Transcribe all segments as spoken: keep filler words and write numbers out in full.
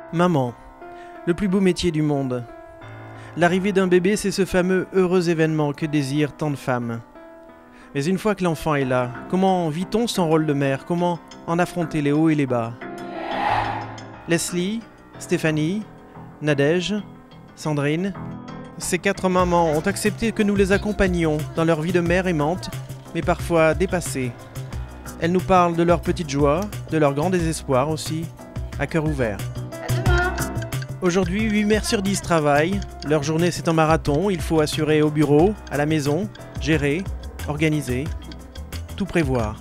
Maman, le plus beau métier du monde. L'arrivée d'un bébé, c'est ce fameux heureux événement que désirent tant de femmes. Mais une fois que l'enfant est là, comment vit-on son rôle de mère? Comment en affronter les hauts et les bas? Leslie, Stéphanie, Nadège, Sandrine, ces quatre mamans ont accepté que nous les accompagnions dans leur vie de mère aimante, mais parfois dépassée. Elles nous parlent de leurs petites joies, de leurs grands désespoirs aussi, à cœur ouvert. Aujourd'hui, huit mères sur dix travaillent. Leur journée, c'est un marathon. Il faut assurer au bureau, à la maison, gérer, organiser, tout prévoir.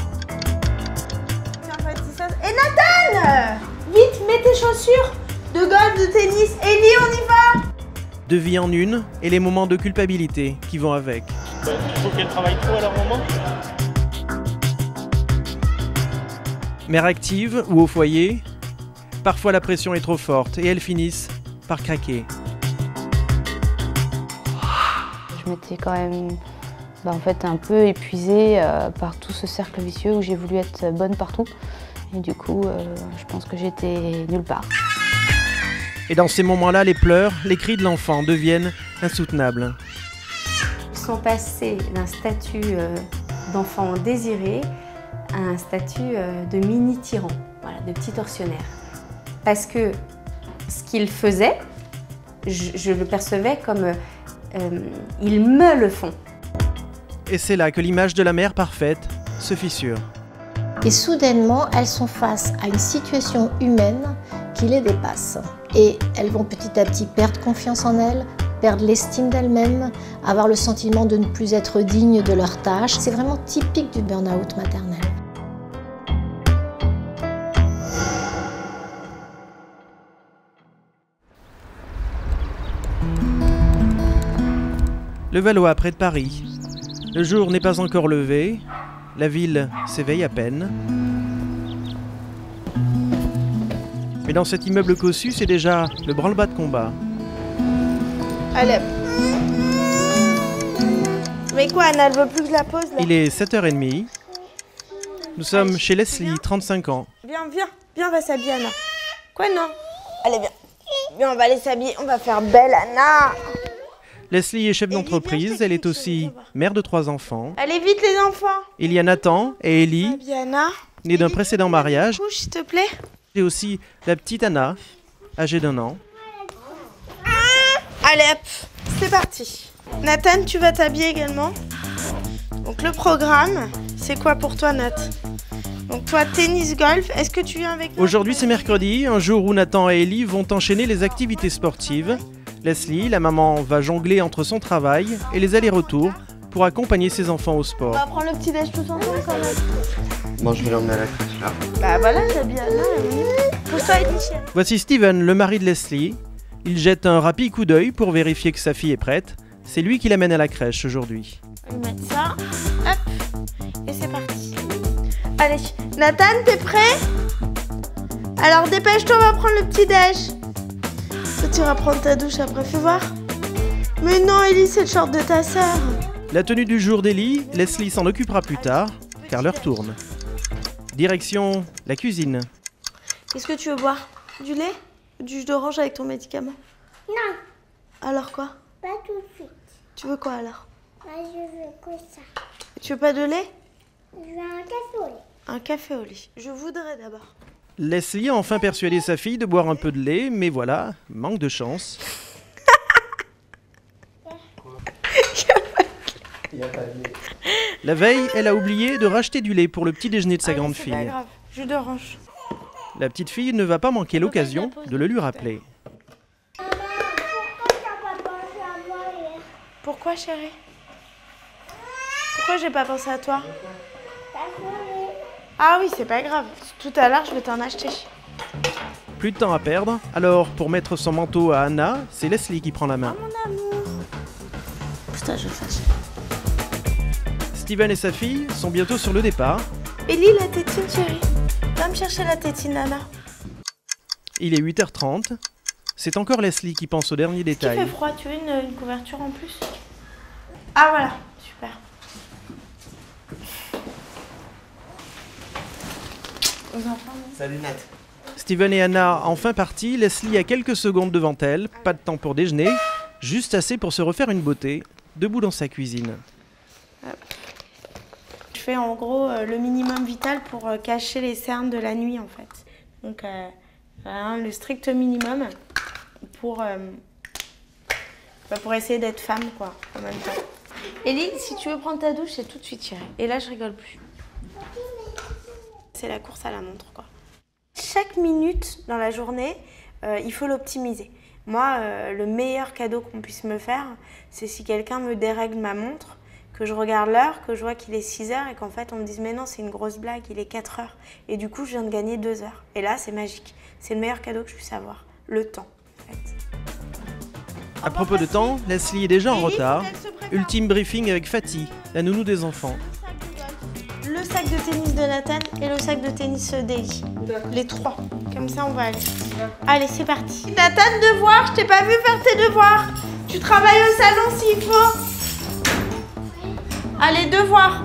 Et Nathan! Vite, mets tes chaussures de golf, de tennis. Ellie, on y va! Deux vies en une et les moments de culpabilité qui vont avec. Il faut qu'elle travaille trop à leur moment. Mère active ou au foyer, parfois la pression est trop forte et elles finissent par craquer. Je m'étais quand même bah, en fait, un peu épuisée euh, par tout ce cercle vicieux où j'ai voulu être bonne partout. Et du coup, euh, je pense que j'étais nulle part. Et dans ces moments-là, les pleurs, les cris de l'enfant deviennent insoutenables. Ils sont passés d'un statut euh, d'enfant désiré à un statut euh, de mini-tyran, voilà, de petit tortionnaire. Parce que ce qu'ils faisaient, je, je le percevais comme euh, ils me le font. Et c'est là que l'image de la mère parfaite se fissure. Et soudainement, elles sont face à une situation humaine qui les dépasse. Et elles vont petit à petit perdre confiance en elles, perdre l'estime d'elles-mêmes, avoir le sentiment de ne plus être dignes de leur tâche. C'est vraiment typique du burn-out maternel. Le Valois, près de Paris. Le jour n'est pas encore levé. La ville s'éveille à peine. Mais dans cet immeuble cossu, c'est déjà le branle-bas de combat. Allez. Mais quoi, Anna, elle veut plus que je la pose là? Il est sept heures trente. Nous sommes chez Leslie, trente-cinq ans. Viens, viens, viens, on va s'habiller, Anna. Quoi, non? Allez, viens. Viens, on va aller s'habiller, on va faire belle, Anna. Leslie est chef d'entreprise, elle est aussi mère de trois enfants. Allez vite, les enfants. Il y a Nathan et Ellie, Habille Anna. nés d'un précédent mariage. Couche, s'il te plaît. Et aussi la petite Anna, âgée d'un an. Allez, hop, c'est parti. Nathan, tu vas t'habiller également. Donc le programme, c'est quoi pour toi, Nat? Donc toi, tennis, golf, est-ce que tu viens avec moi? Aujourd'hui, c'est mercredi, un jour où Nathan et Ellie vont enchaîner les activités sportives. Leslie, la maman, va jongler entre son travail et les allers-retours pour accompagner ses enfants au On sport. va prendre le petit déj tous ensemble quand même. Bon, je vais l'emmener à la crèche là. Bah voilà, j'habille Anna. Pousse-toi, Ellie, chérie. Voici Steven, le mari de Leslie. Il jette un rapide coup d'œil pour vérifier que sa fille est prête. C'est lui qui l'amène à la crèche aujourd'hui. On va mettre ça. Hop. Et c'est parti. Allez, Nathan, t'es prêt? Alors dépêche-toi, on va prendre le petit déj. Toi, tu vas prendre ta douche après, fais voir. Mais non, Ellie, c'est le short de ta sœur. La tenue du jour d'Ellie, Leslie s'en occupera plus tard, car l'heure tourne. Direction la cuisine. Qu'est-ce que tu veux boire? Du lait? Du jus d'orange avec ton médicament? Non, Alors quoi? pas tout de suite. Tu veux quoi alors? Moi, je veux que ça. Tu veux pas de lait? Je veux un café au lait. Un café au lait. Je voudrais d'abord. Leslie a enfin persuadé sa fille de boire un peu de lait, mais voilà, manque de chance. La veille, elle a oublié de racheter du lait pour le petit déjeuner de sa Allez, grande c'est fille. pas grave. Jus d'orange. La petite fille ne va pas manquer l'occasion de le lui rappeler. Maman, pourquoi t'as pas pensé à moi hier? Pourquoi, chérie? Pourquoi j'ai pas pensé à toi? T'as joué. Ah oui, c'est pas grave. Tout à l'heure, je vais t'en acheter. Plus de temps à perdre, alors pour mettre son manteau à Anna, c'est Leslie qui prend la main. Oh mon amour. Putain, je fâche. Steven et sa fille sont bientôt sur le départ. Ellie, la tétine, chérie. Va me chercher la tétine, Anna. Il est huit heures trente. C'est encore Leslie qui pense aux derniers Il détails. fait froid, tu veux une, une couverture en plus? Ah voilà, super. Salut Nat. Steven et Anna enfin partis, Leslie a quelques secondes devant elle, pas de temps pour déjeuner, juste assez pour se refaire une beauté, debout dans sa cuisine. Je fais en gros euh, le minimum vital pour euh, cacher les cernes de la nuit en fait. Donc euh, hein, le strict minimum pour, euh, bah, pour essayer d'être femme quoi en même temps. Ellie, si tu veux prendre ta douche, c'est tout de suite chérie. Et là je rigole plus. C'est la course à la montre quoi. Chaque minute dans la journée, euh, il faut l'optimiser. Moi, euh, le meilleur cadeau qu'on puisse me faire, c'est si quelqu'un me dérègle ma montre, que je regarde l'heure, que je vois qu'il est six heures et qu'en fait on me dise mais non c'est une grosse blague, il est quatre heures. Et du coup je viens de gagner deux heures. Et là c'est magique. C'est le meilleur cadeau que je puisse avoir. Le temps en fait. À propos de temps, Leslie est déjà en retard. Ultime briefing avec Fatih, la nounou des enfants. Le sac de tennis de Nathan et le sac de tennis d'Ellie. Les trois. Comme ça on va aller. Allez c'est parti. Nathan, devoir, je t'ai pas vu faire tes devoirs. Tu travailles au salon s'il faut. Allez, devoir.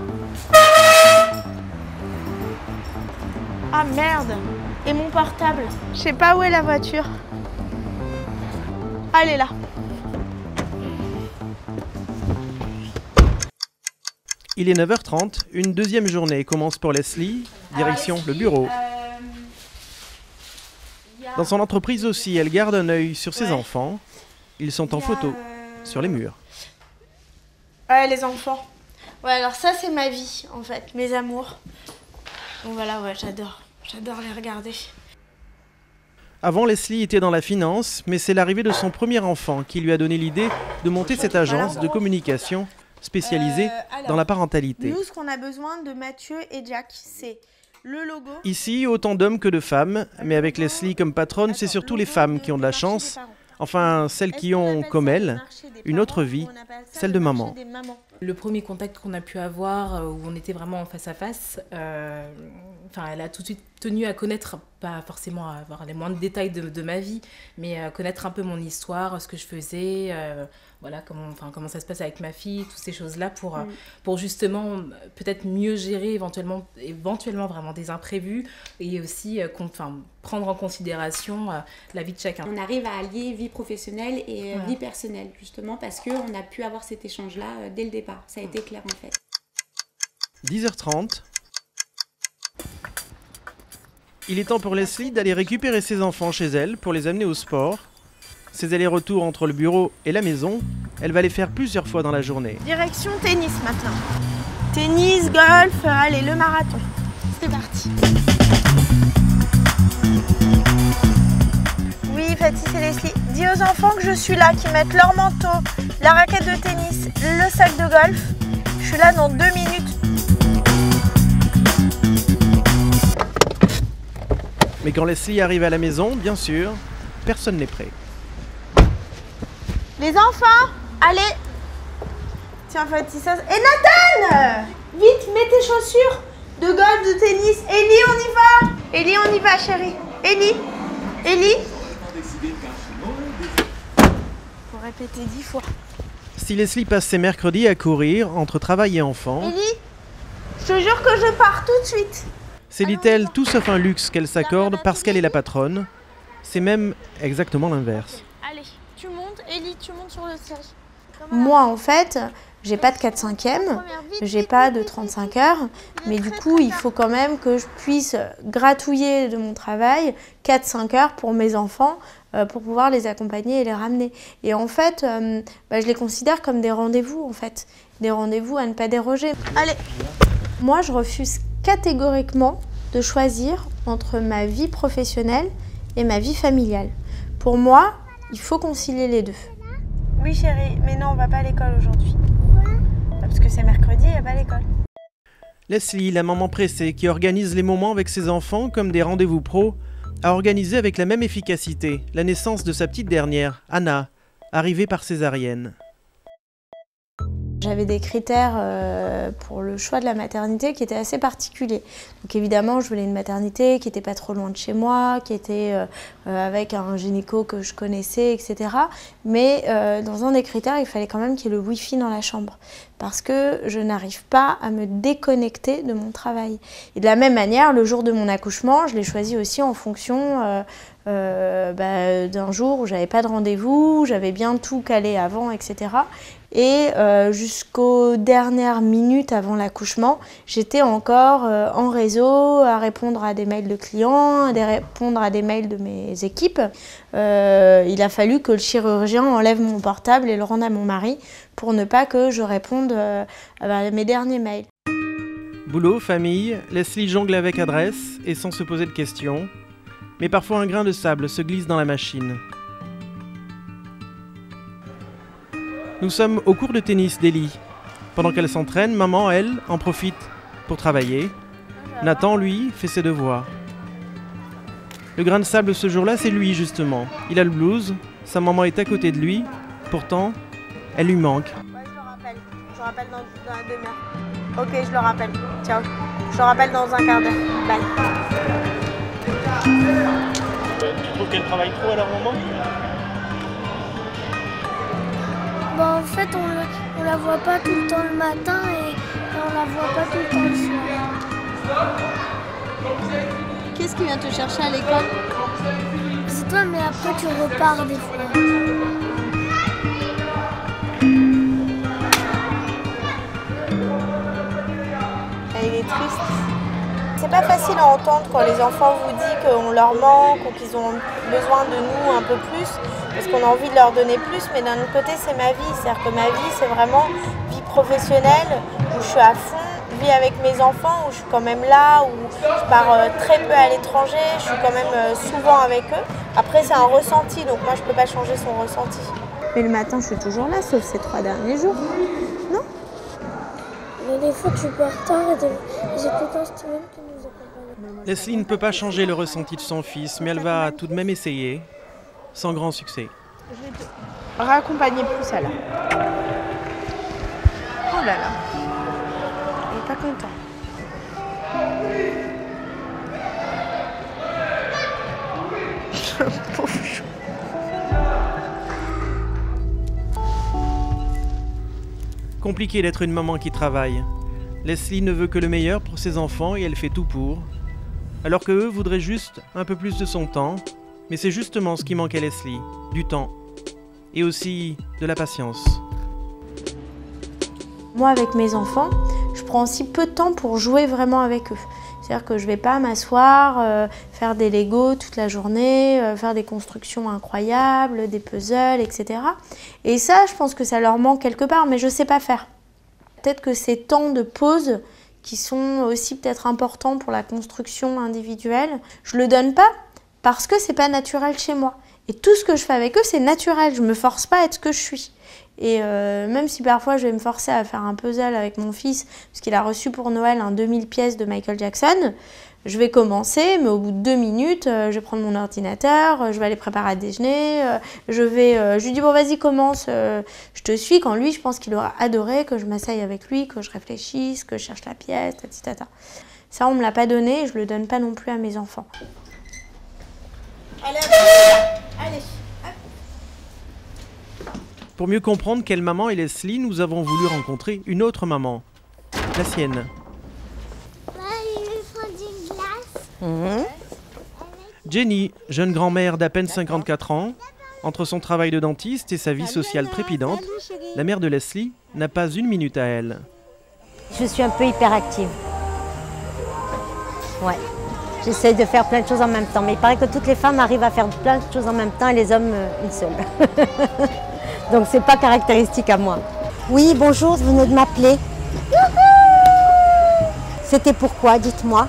Ah merde. Et mon portable. Je sais pas où est la voiture. Allez là. Il est neuf heures trente, une deuxième journée commence pour Leslie, direction le bureau. Dans son entreprise aussi, elle garde un œil sur ses enfants. Ils sont en photo, sur les murs. Ouais, les enfants. Ouais, alors ça, c'est ma vie, en fait, mes amours. Donc voilà, ouais, j'adore. J'adore les regarder. Avant, Leslie était dans la finance, mais c'est l'arrivée de son premier enfant qui lui a donné l'idée de monter cette agence de communication spécialisée euh, alors, dans la parentalité. Nous, ce qu'on a besoin de Mathieu et Jack, c'est le logo. Ici, autant d'hommes que de femmes, mais avec Leslie comme patronne, c'est surtout les femmes qui ont de la chance, enfin celles qui ont, comme elle, une autre vie, celle de maman. Le premier contact qu'on a pu avoir, où on était vraiment en face à face, euh, enfin, elle a tout de suite tenu à connaître, pas forcément à avoir les moindres détails de, de ma vie, mais à connaître un peu mon histoire, ce que je faisais, euh, voilà, comment, enfin, comment ça se passe avec ma fille, toutes ces choses-là, pour, mm. pour justement peut-être mieux gérer éventuellement, éventuellement vraiment des imprévus, et aussi enfin, prendre en considération euh, la vie de chacun. On arrive à allier vie professionnelle et euh, ouais. vie personnelle, justement, parce qu'on a pu avoir cet échange-là euh, dès le départ. Ça a été clair, en fait. dix heures trente. Il est temps pour Leslie d'aller récupérer ses enfants chez elle pour les amener au sport. Ses allers-retours entre le bureau et la maison, elle va les faire plusieurs fois dans la journée. Direction tennis maintenant. Tennis, golf, allez, le marathon. C'est parti. Oui, Fatih, c'est Leslie. Dis aux enfants que je suis là, qu'ils mettent leur manteau, la raquette de tennis, le sac de golf. Je suis là dans deux minutes. Mais quand Leslie arrive à la maison, bien sûr, personne n'est prêt. Les enfants, allez. Tiens, Fatih, ça... Et Nathan, vite, mets tes chaussures de golf, de tennis. Ellie, on y va. Ellie, on y va, chérie. Ellie, Ellie. Faut répéter dix fois. Si Leslie passe ses mercredis à courir entre travail et enfants, Ellie, je te jure que je pars tout de suite. c'est, dit-elle, tout sauf un luxe qu'elle s'accorde parce qu'elle est la patronne. C'est même exactement l'inverse. Allez, tu montes, Ellie, tu montes sur le siège. Moi, en fait, j'ai pas de quatre cinquième, j'ai pas de trente-cinq heures, mais du coup, il faut quand même que je puisse gratouiller de mon travail quatre cinq heures pour mes enfants, euh, pour pouvoir les accompagner et les ramener. Et en fait, euh, bah, je les considère comme des rendez-vous, en fait. Des rendez-vous à ne pas déroger. Allez, moi, je refuse catégoriquement de choisir entre ma vie professionnelle et ma vie familiale. Pour moi, il faut concilier les deux. Oui chérie, mais non, on va pas à l'école aujourd'hui. Pourquoi ? Parce que c'est mercredi, il n'y a pas l'école. Leslie, la maman pressée qui organise les moments avec ses enfants comme des rendez-vous pro, a organisé avec la même efficacité la naissance de sa petite dernière, Anna, arrivée par césarienne. J'avais des critères euh, pour le choix de la maternité qui étaient assez particuliers. Donc évidemment, je voulais une maternité qui n'était pas trop loin de chez moi, qui était euh, euh, avec un gynéco que je connaissais, et cetera. Mais euh, dans un des critères, il fallait quand même qu'il y ait le Wi-Fi dans la chambre. parce que je n'arrive pas à me déconnecter de mon travail. Et de la même manière, le jour de mon accouchement, je l'ai choisi aussi en fonction euh, euh, bah, d'un jour où j'avais pas de rendez-vous, j'avais bien tout calé avant, et cetera. Et euh, jusqu'aux dernières minutes avant l'accouchement, j'étais encore euh, en réseau à répondre à des mails de clients, à des répondre à des mails de mes équipes. Euh, il a fallu que le chirurgien enlève mon portable et le rende à mon mari pour ne pas que je réponde euh, à mes derniers mails. Boulot, famille, Leslie jongle avec adresse et sans se poser de questions. Mais parfois un grain de sable se glisse dans la machine. Nous sommes au cours de tennis d'Ellie. Pendant qu'elle s'entraîne, maman, elle, en profite pour travailler. Nathan, lui, fait ses devoirs. Le grain de sable ce jour-là, c'est lui, justement. Il a le blues, sa maman est à côté de lui, pourtant, elle lui manque. Ouais, je le rappelle. Je le rappelle dans, dans la demi-heure. Ok, je le rappelle. Ciao. Je le rappelle dans un quart d'heure. Bye. Tu trouves qu'elle travaille trop à leur moment? Bon, en fait, on, le, on la voit pas tout le temps le matin et, et on la voit pas tout le temps le soir. Qu'est-ce qui vient te chercher à l'école? C'est toi, mais après tu repars des fois. Elle est triste. C'est pas facile à entendre quand les enfants vous disent qu'on leur manque ou qu'ils ont besoin de nous un peu plus, parce qu'on a envie de leur donner plus, mais d'un autre côté c'est ma vie, c'est-à-dire que ma vie c'est vraiment vie professionnelle, où je suis à fond, vie avec mes enfants, où je suis quand même là, où je pars très peu à l'étranger, je suis quand même souvent avec eux. Après c'est un ressenti, donc moi je peux pas changer son ressenti. Mais le matin je suis toujours là, sauf ces trois derniers jours, non? Mais des fois tu peux en retard et j'écoute un Steven qui nous accompagne. Leslie ne peut pas changer le ressenti de son fils, mais elle va tout de même essayer, sans grand succès. Je vais te raccompagner plus ça là. Oh là là. Il est pas content. Pauvre chou. Compliqué d'être une maman qui travaille. Leslie ne veut que le meilleur pour ses enfants et elle fait tout pour. Alors que eux voudraient juste un peu plus de son temps. Mais c'est justement ce qui manque à Leslie, du temps. Et aussi de la patience. Moi, avec mes enfants, je prends aussi peu de temps pour jouer vraiment avec eux. C'est-à-dire que je ne vais pas m'asseoir, euh, faire des Legos toute la journée, euh, faire des constructions incroyables, des puzzles, et cetera. Et ça, je pense que ça leur manque quelque part, mais je ne sais pas faire. Peut-être que ces temps de pause, qui sont aussi peut-être importants pour la construction individuelle, je ne le donne pas parce que ce n'est pas naturel chez moi. Et tout ce que je fais avec eux, c'est naturel. Je ne me force pas à être ce que je suis. Et euh, même si parfois je vais me forcer à faire un puzzle avec mon fils, parce qu'il a reçu pour Noël un deux mille pièces de Michael Jackson, je vais commencer, mais au bout de deux minutes, euh, je vais prendre mon ordinateur, euh, je vais aller préparer à déjeuner, euh, je vais, euh, je lui dis bon vas-y commence, euh, je te suis. Quand lui, je pense qu'il aura adoré que je m'asseye avec lui, que je réfléchisse, que je cherche la pièce, et cetera. Ça on me l'a pas donné, et je le donne pas non plus à mes enfants. Allez, allez. Pour mieux comprendre quelle maman est Leslie, nous avons voulu rencontrer une autre maman, la sienne. Mmh. Jenny, jeune grand-mère d'à peine cinquante-quatre ans, entre son travail de dentiste et sa vie sociale trépidante, la mère de Leslie n'a pas une minute à elle. Je suis un peu hyperactive. Ouais. J'essaie de faire plein de choses en même temps, mais il paraît que toutes les femmes arrivent à faire plein de choses en même temps et les hommes euh, une seule. Donc c'est pas caractéristique à moi. Oui, bonjour, vous venez de m'appeler. C'était pourquoi, dites-moi?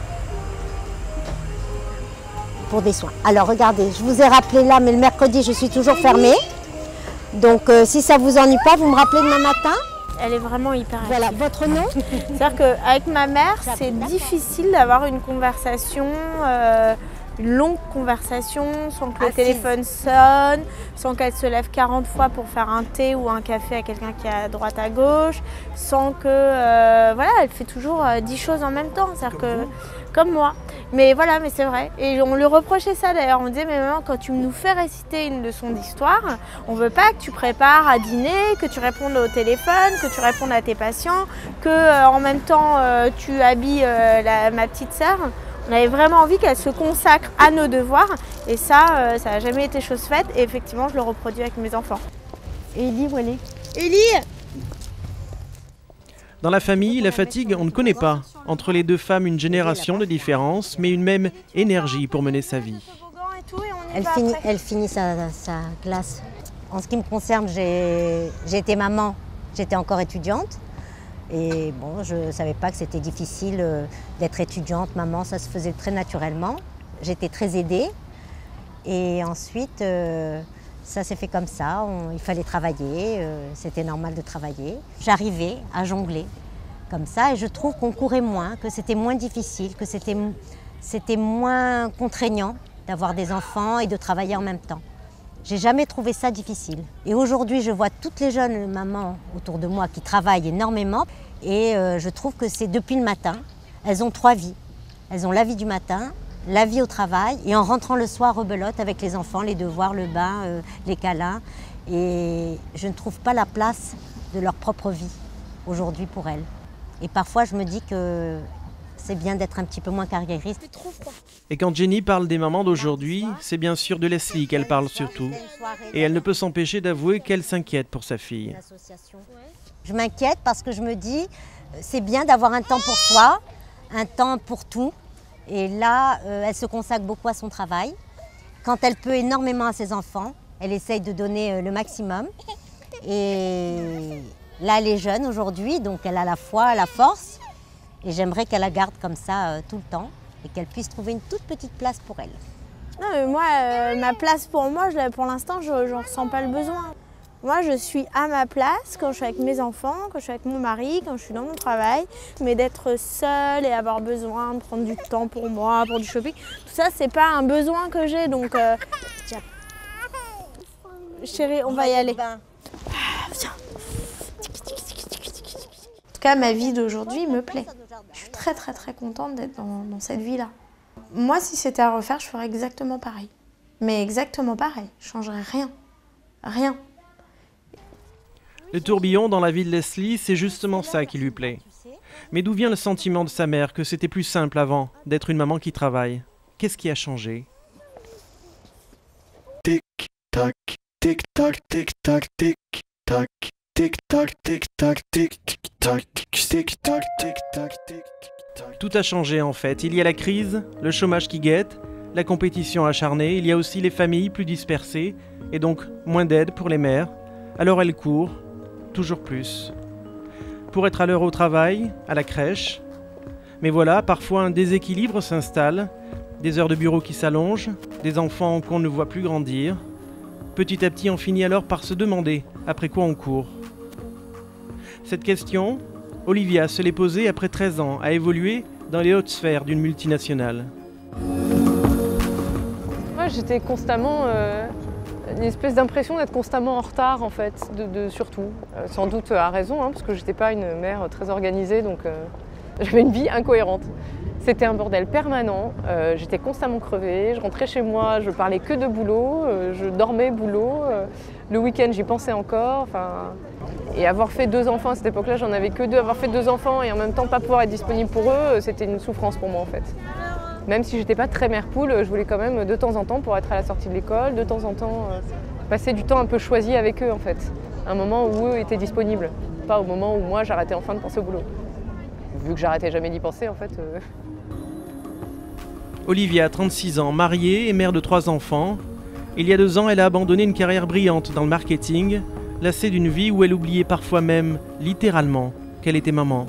Pour des soins. Alors regardez, je vous ai rappelé là, mais le mercredi je suis toujours fermée. Donc euh, si ça vous ennuie pas, vous me rappelez demain matin? Elle est vraiment hyper active. Voilà, votre nom? C'est-à-dire qu'avec ma mère, c'est difficile d'avoir une conversation, euh, une longue conversation, sans que le Assise. téléphone sonne, sans qu'elle se lève quarante fois pour faire un thé ou un café à quelqu'un qui est à droite à gauche, sans que, euh, voilà, elle fait toujours euh, dix choses en même temps. C'est-à-dire que, comme moi. Mais voilà, mais c'est vrai. Et on lui reprochait ça d'ailleurs. On disait, mais maman, quand tu nous fais réciter une leçon d'histoire, on veut pas que tu prépares à dîner, que tu répondes au téléphone, que tu répondes à tes patients, que euh, en même temps euh, tu habilles euh, la, ma petite sœur. On avait vraiment envie qu'elle se consacre à nos devoirs. Et ça, euh, ça n'a jamais été chose faite. Et effectivement, je le reproduis avec mes enfants. Et Ellie, où elle est? Ellie! Dans la famille, la fatigue, on ne connaît pas. Entre les deux femmes, une génération de différence, mais une même énergie pour mener sa vie. Elle finit, elle finit sa, sa classe. En ce qui me concerne, j'ai été maman, j'étais encore étudiante. Et bon, je ne savais pas que c'était difficile euh, d'être étudiante, maman, ça se faisait très naturellement. J'étais très aidée. Et ensuite, euh, ça s'est fait comme ça, on, il fallait travailler, euh, c'était normal de travailler. J'arrivais à jongler comme ça et je trouve qu'on courait moins, que c'était moins difficile, que c'était c'était moins contraignant d'avoir des enfants et de travailler en même temps. J'ai jamais trouvé ça difficile. Et aujourd'hui, je vois toutes les jeunes mamans autour de moi qui travaillent énormément et euh, je trouve que c'est depuis le matin. Elles ont trois vies. Elles ont la vie du matin, la vie au travail et en rentrant le soir, rebelote avec les enfants, les devoirs, le bain, euh, les câlins. Et je ne trouve pas la place de leur propre vie aujourd'hui pour elles. Et parfois, je me dis que c'est bien d'être un petit peu moins carriériste. Et quand Jenny parle des mamans d'aujourd'hui, c'est bien sûr de Leslie qu'elle parle surtout. Et elle ne peut s'empêcher d'avouer qu'elle s'inquiète pour sa fille. Je m'inquiète parce que je me dis, c'est bien d'avoir un temps pour soi, un temps pour tout. Et là, euh, elle se consacre beaucoup à son travail. Quand elle peut énormément à ses enfants, elle essaye de donner euh, le maximum. Et là, elle est jeune aujourd'hui, donc elle a la foi, la force. Et j'aimerais qu'elle la garde comme ça euh, tout le temps et qu'elle puisse trouver une toute petite place pour elle. Non, mais moi, euh, ma place pour moi, je, pour l'instant, je ne ressens pas le besoin. Moi, je suis à ma place quand je suis avec mes enfants, quand je suis avec mon mari, quand je suis dans mon travail. Mais d'être seule et avoir besoin de prendre du temps pour moi, pour du shopping, tout ça, c'est pas un besoin que j'ai. Donc, euh... chérie, on va y aller. Ah, viens. En tout cas, ma vie d'aujourd'hui me plaît. Je suis très, très, très contente d'être dans, dans cette vie-là. Moi, si c'était à refaire, je ferais exactement pareil. Mais exactement pareil. Je ne changerais rien. Rien. Le tourbillon dans la vie de Leslie, c'est justement ça qui lui plaît. Mais d'où vient le sentiment de sa mère que c'était plus simple avant d'être une maman qui travaille? Qu'est-ce qui a changé? Tic-tac, tic-tac, tic-tac, tic-tac, tic-tac, tic-tac, tic-tac, tic-tac, tic-tac, tic-tac. Tout a changé en fait. Il y a la crise, le chômage qui guette, la compétition acharnée, il y a aussi les familles plus dispersées et donc moins d'aide pour les mères. Alors elle court, toujours plus, pour être à l'heure au travail, à la crèche. Mais voilà, parfois un déséquilibre s'installe, des heures de bureau qui s'allongent, des enfants qu'on ne voit plus grandir. Petit à petit, on finit alors par se demander après quoi on court. Cette question, Olivia se l'est posée après treize ans, à évoluer dans les hautes sphères d'une multinationale. Moi, j'étais constamment... Euh... une espèce d'impression d'être constamment en retard en fait, de, de, surtout. Euh, sans doute à raison, hein, parce que j'étais pas une mère très organisée, donc euh, j'avais une vie incohérente. C'était un bordel permanent, euh, j'étais constamment crevée, je rentrais chez moi, je parlais que de boulot, euh, je dormais boulot, euh, le week-end j'y pensais encore. Enfin, et avoir fait deux enfants à cette époque-là, j'en avais que deux, avoir fait deux enfants et en même temps pas pouvoir être disponible pour eux, c'était une souffrance pour moi en fait. Même si j'étais pas très mère poule, je voulais quand même de temps en temps, pour être à la sortie de l'école, de temps en temps euh, passer du temps un peu choisi avec eux en fait. Un moment où eux étaient disponibles, pas au moment où moi j'arrêtais enfin de penser au boulot. Vu que j'arrêtais jamais d'y penser en fait. Euh... Olivia, trente-six ans, mariée et mère de trois enfants. Il y a deux ans, elle a abandonné une carrière brillante dans le marketing, lassée d'une vie où elle oubliait parfois même, littéralement, qu'elle était maman.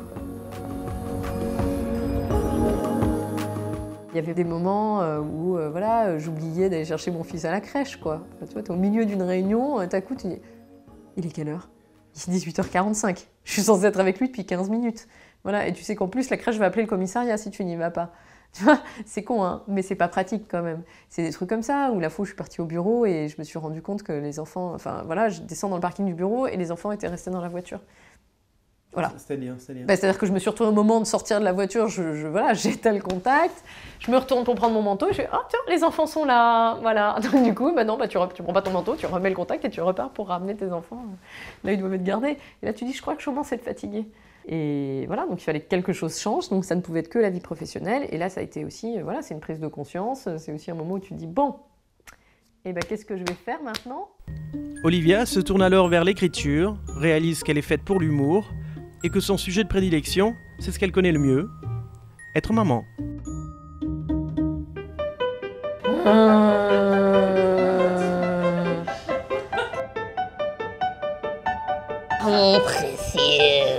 Il y avait des moments où euh, voilà, j'oubliais d'aller chercher mon fils à la crèche, quoi. Tu vois, t'es au milieu d'une réunion, d'un coup, tu dis « Il est quelle heure ?» Il est dix-huit heures quarante-cinq. Je suis censée être avec lui depuis quinze minutes. Voilà, et tu sais qu'en plus, la crèche va appeler le commissariat si tu n'y vas pas. Tu vois, c'est con, hein, mais c'est pas pratique quand même. C'est des trucs comme ça, où la fois où je suis partie au bureau et je me suis rendu compte que les enfants... Enfin, voilà, je descends dans le parking du bureau et les enfants étaient restés dans la voiture. Voilà. C'est-à-dire, c'est-à-dire. Bah, c'est-à-dire que je me suis retournée au moment de sortir de la voiture, je, je, voilà, j'étais le contact, je me retourne pour prendre mon manteau, et je fais « Ah tiens, les enfants sont là !» Voilà. Donc du coup, bah non, bah, tu ne prends pas ton manteau, tu remets le contact et tu repars pour ramener tes enfants. Là, ils doivent être gardés. Et là, tu dis « Je crois que je commence à être fatiguée. » Et voilà, donc il fallait que quelque chose change, donc ça ne pouvait être que la vie professionnelle. Et là, ça a été aussi, voilà, c'est une prise de conscience, c'est aussi un moment où tu te dis « Bon, et ben qu'est-ce que je vais faire maintenant ?» Olivia se tourne alors vers l'écriture, réalise qu'elle est faite pour l'humour, et que son sujet de prédilection, c'est ce qu'elle connaît le mieux, être maman. Euh... Mon précieux.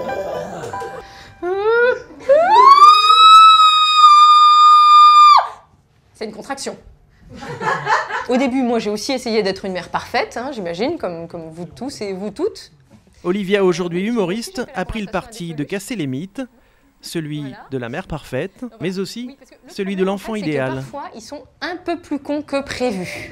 C'est une contraction. Au début, moi, j'ai aussi essayé d'être une mère parfaite, hein, j'imagine, comme, comme vous tous et vous toutes. Olivia, aujourd'hui humoriste, a pris le parti de casser les mythes, celui de la mère parfaite, mais aussi celui de l'enfant idéal. Parfois, ils sont un peu plus cons que prévu.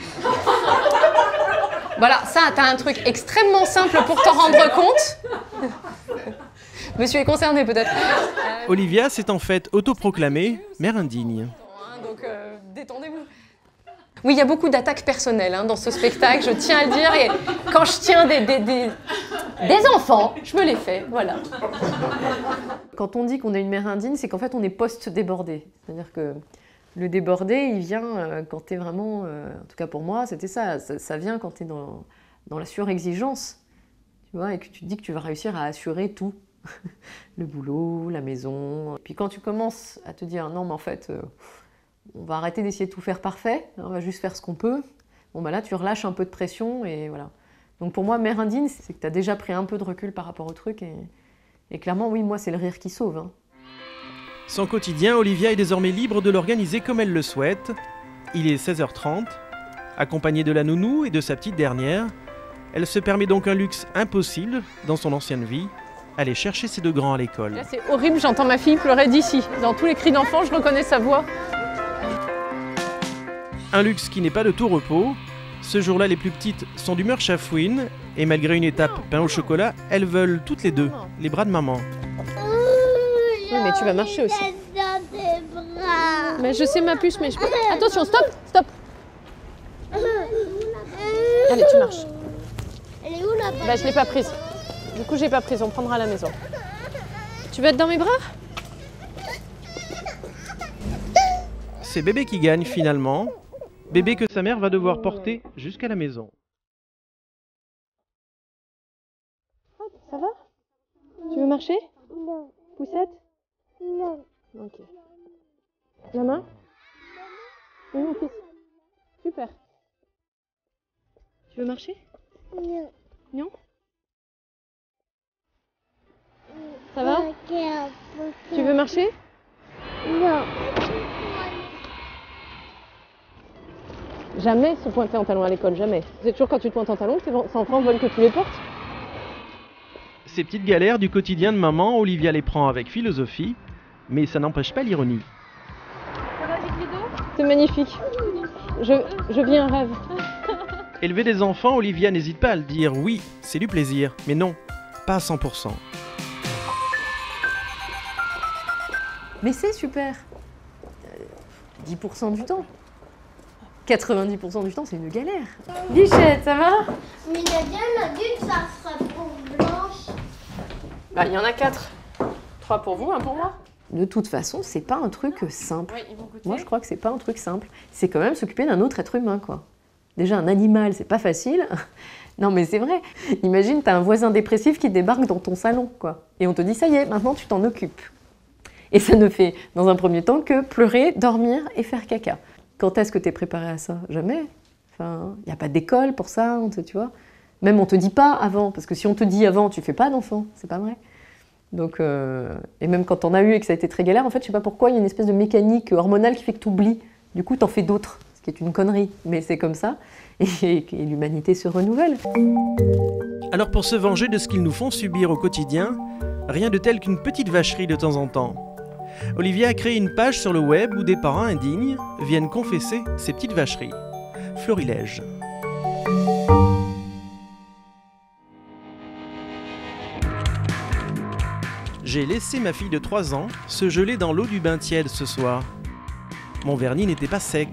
Voilà, ça, t'as un truc extrêmement simple pour t'en rendre compte. Monsieur est concerné, peut-être. Euh... Olivia s'est en fait autoproclamée mère indigne. Donc, euh, détendez-vous. Oui, il y a beaucoup d'attaques personnelles hein, dans ce spectacle, je tiens à le dire. Et quand je tiens des, des, des, des enfants, je me les fais, voilà. Quand on dit qu'on est une mère indigne, c'est qu'en fait, on est post-débordé. C'est-à-dire que le débordé, il vient euh, quand tu es vraiment... Euh, en tout cas pour moi, c'était ça, ça. Ça vient quand tu es dans, dans la surexigence. Tu vois, et que tu te dis que tu vas réussir à assurer tout. Le boulot, la maison. Puis quand tu commences à te dire, non, mais en fait... Euh, on va arrêter d'essayer de tout faire parfait, on va juste faire ce qu'on peut. Bon, bah là, tu relâches un peu de pression et voilà. Donc pour moi, mère indigne, c'est que tu as déjà pris un peu de recul par rapport au truc et, et clairement, oui, moi, c'est le rire qui sauve. Hein. Son quotidien, Olivia est désormais libre de l'organiser comme elle le souhaite. Il est seize heures trente. Accompagnée de la nounou et de sa petite dernière, elle se permet donc un luxe impossible dans son ancienne vie, aller chercher ses deux grands à l'école. Là, c'est horrible, j'entends ma fille pleurer d'ici. Dans tous les cris d'enfants, je reconnais sa voix. Un luxe qui n'est pas de tout repos. Ce jour-là, les plus petites sont d'humeur chafouine, et malgré une étape pain au chocolat, elles veulent toutes les deux les bras de maman. Oui, mais tu vas marcher aussi. Mais je sais ma puce, mais je peux... Attention, stop, stop. Allez, tu marches. Elle est où la bague? Bah, je l'ai pas prise. Du coup, j'ai pas prise, on prendra à la maison. Tu veux être dans mes bras? C'est bébé qui gagne finalement. Bébé que sa mère va devoir porter jusqu'à la maison. Ça va? Tu veux marcher? Non. Poussette? Non. Ok. La main? Oui, mon fils. Super. Tu veux marcher? Non. Non? Ça va? Tu veux marcher? Non. Jamais se pointer en talons à l'école, jamais. C'est toujours quand tu te pointes en talons que tes enfants veulent que tu les portes. Ces petites galères du quotidien de maman, Olivia les prend avec philosophie, mais ça n'empêche pas l'ironie. C'est magnifique. Je, je vis un rêve. Élever des enfants, Olivia n'hésite pas à le dire. Oui, c'est du plaisir, mais non, pas à cent pour cent. Mais c'est super. dix pour cent du temps. quatre-vingt-dix pour cent du temps, c'est une galère. Bichette, ça va? Mais la d'une, ça sera pour Blanche. Bah, il y en a quatre. Trois pour vous, un pour moi. De toute façon, c'est pas un truc simple. Oui, ils vont goûter. Moi, je crois que c'est pas un truc simple. C'est quand même s'occuper d'un autre être humain, quoi. Déjà, un animal, c'est pas facile. Non, mais c'est vrai. Imagine, t'as un voisin dépressif qui débarque dans ton salon, quoi. Et on te dit, ça y est, maintenant tu t'en occupes. Et ça ne fait, dans un premier temps, que pleurer, dormir et faire caca. Quand est-ce que tu es préparé à ça? Jamais. Enfin, il n'y a pas d'école pour ça, on te, tu vois. Même on te dit pas avant, parce que si on te dit avant, tu fais pas d'enfant, c'est pas vrai. Donc, euh, et même quand on a eu et que ça a été très galère, en fait, je sais pas pourquoi, il y a une espèce de mécanique hormonale qui fait que tu oublies. Du coup, tu en fais d'autres, ce qui est une connerie, mais c'est comme ça. Et, et, et l'humanité se renouvelle. Alors pour se venger de ce qu'ils nous font subir au quotidien, rien de tel qu'une petite vacherie de temps en temps. Olivia a créé une page sur le web où des parents indignes viennent confesser ces petites vacheries. Florilège. J'ai laissé ma fille de trois ans se geler dans l'eau du bain tiède ce soir. Mon vernis n'était pas sec.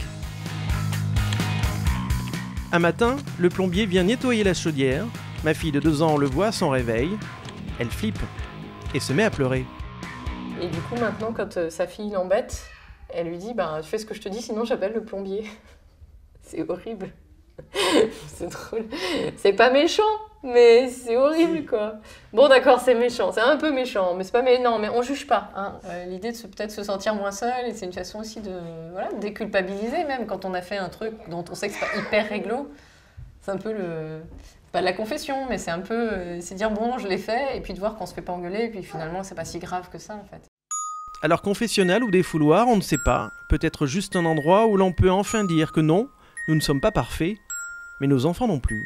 Un matin, le plombier vient nettoyer la chaudière. Ma fille de deux ans le voit à son réveil. Elle flippe et se met à pleurer. Et du coup, maintenant, quand euh, sa fille l'embête, elle lui dit bah, « Tu fais ce que je te dis, sinon j'appelle le plombier. » C'est horrible. C'est drôle. C'est pas méchant, mais c'est horrible, quoi. Bon, d'accord, c'est méchant. C'est un peu méchant, mais c'est pas... Mais non, mais on juge pas. Hein. Euh, L'idée de se, peut-être se sentir moins seul, et c'est une façon aussi de, voilà, de déculpabiliser, même quand on a fait un truc dont on sait que c'est pas hyper réglo. C'est un peu le... Pas de la confession, mais c'est un peu... Euh, c'est dire, bon, je l'ai fait, et puis de voir qu'on se fait pas engueuler, et puis finalement, c'est pas si grave que ça, en fait. Alors confessionnal ou défouloir, on ne sait pas. Peut-être juste un endroit où l'on peut enfin dire que non, nous ne sommes pas parfaits, mais nos enfants non plus.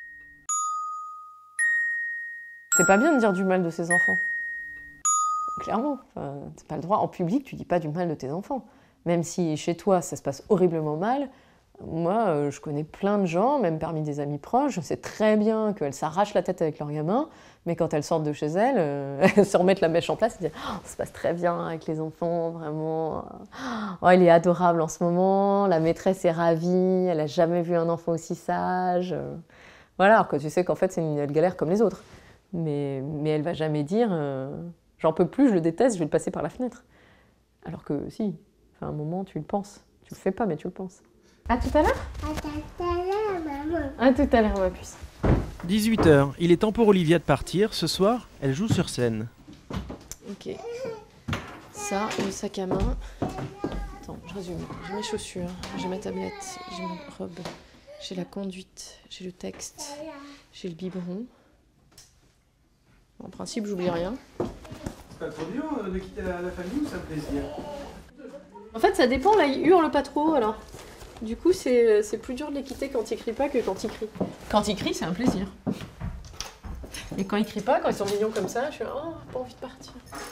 C'est pas bien de dire du mal de ses enfants. Clairement, enfin, c'est pas le droit. En public, tu dis pas du mal de tes enfants. Même si chez toi, ça se passe horriblement mal, moi, euh, je connais plein de gens, même parmi des amis proches, je sais très bien qu'elles s'arrachent la tête avec leurs gamins, mais quand elles sortent de chez elles, euh, elles se remettent la mèche en place et disent oh, « ça se passe très bien avec les enfants, vraiment. Oh, il est adorable en ce moment, la maîtresse est ravie, elle n'a jamais vu un enfant aussi sage. » Voilà, alors que tu sais qu'en fait, c'est une galère comme les autres. Mais, mais elle va jamais dire euh, « j'en peux plus, je le déteste, je vais le passer par la fenêtre. » Alors que si, à un moment, tu le penses. Tu le fais pas, mais tu le penses. À tout à l'heure ? À tout à l'heure, maman. À tout à l'heure, ma puce. dix-huit heures, il est temps pour Olivia de partir. Ce soir, elle joue sur scène. Ok. Ça, le sac à main. Attends, je résume. J'ai mes chaussures, j'ai ma tablette, j'ai ma robe, j'ai la conduite, j'ai le texte, j'ai le biberon. En principe, j'oublie rien. C'est pas trop dur de quitter la, la famille ou ça me plaisir? En fait, ça dépend. Là, ils hurlent pas trop, alors. Du coup, c'est plus dur de les quitter quand ils crient pas que quand ils crient. Quand ils crient, c'est un plaisir. Et quand ils crient pas, quand ils sont mignons comme ça, je suis oh, pas envie de partir.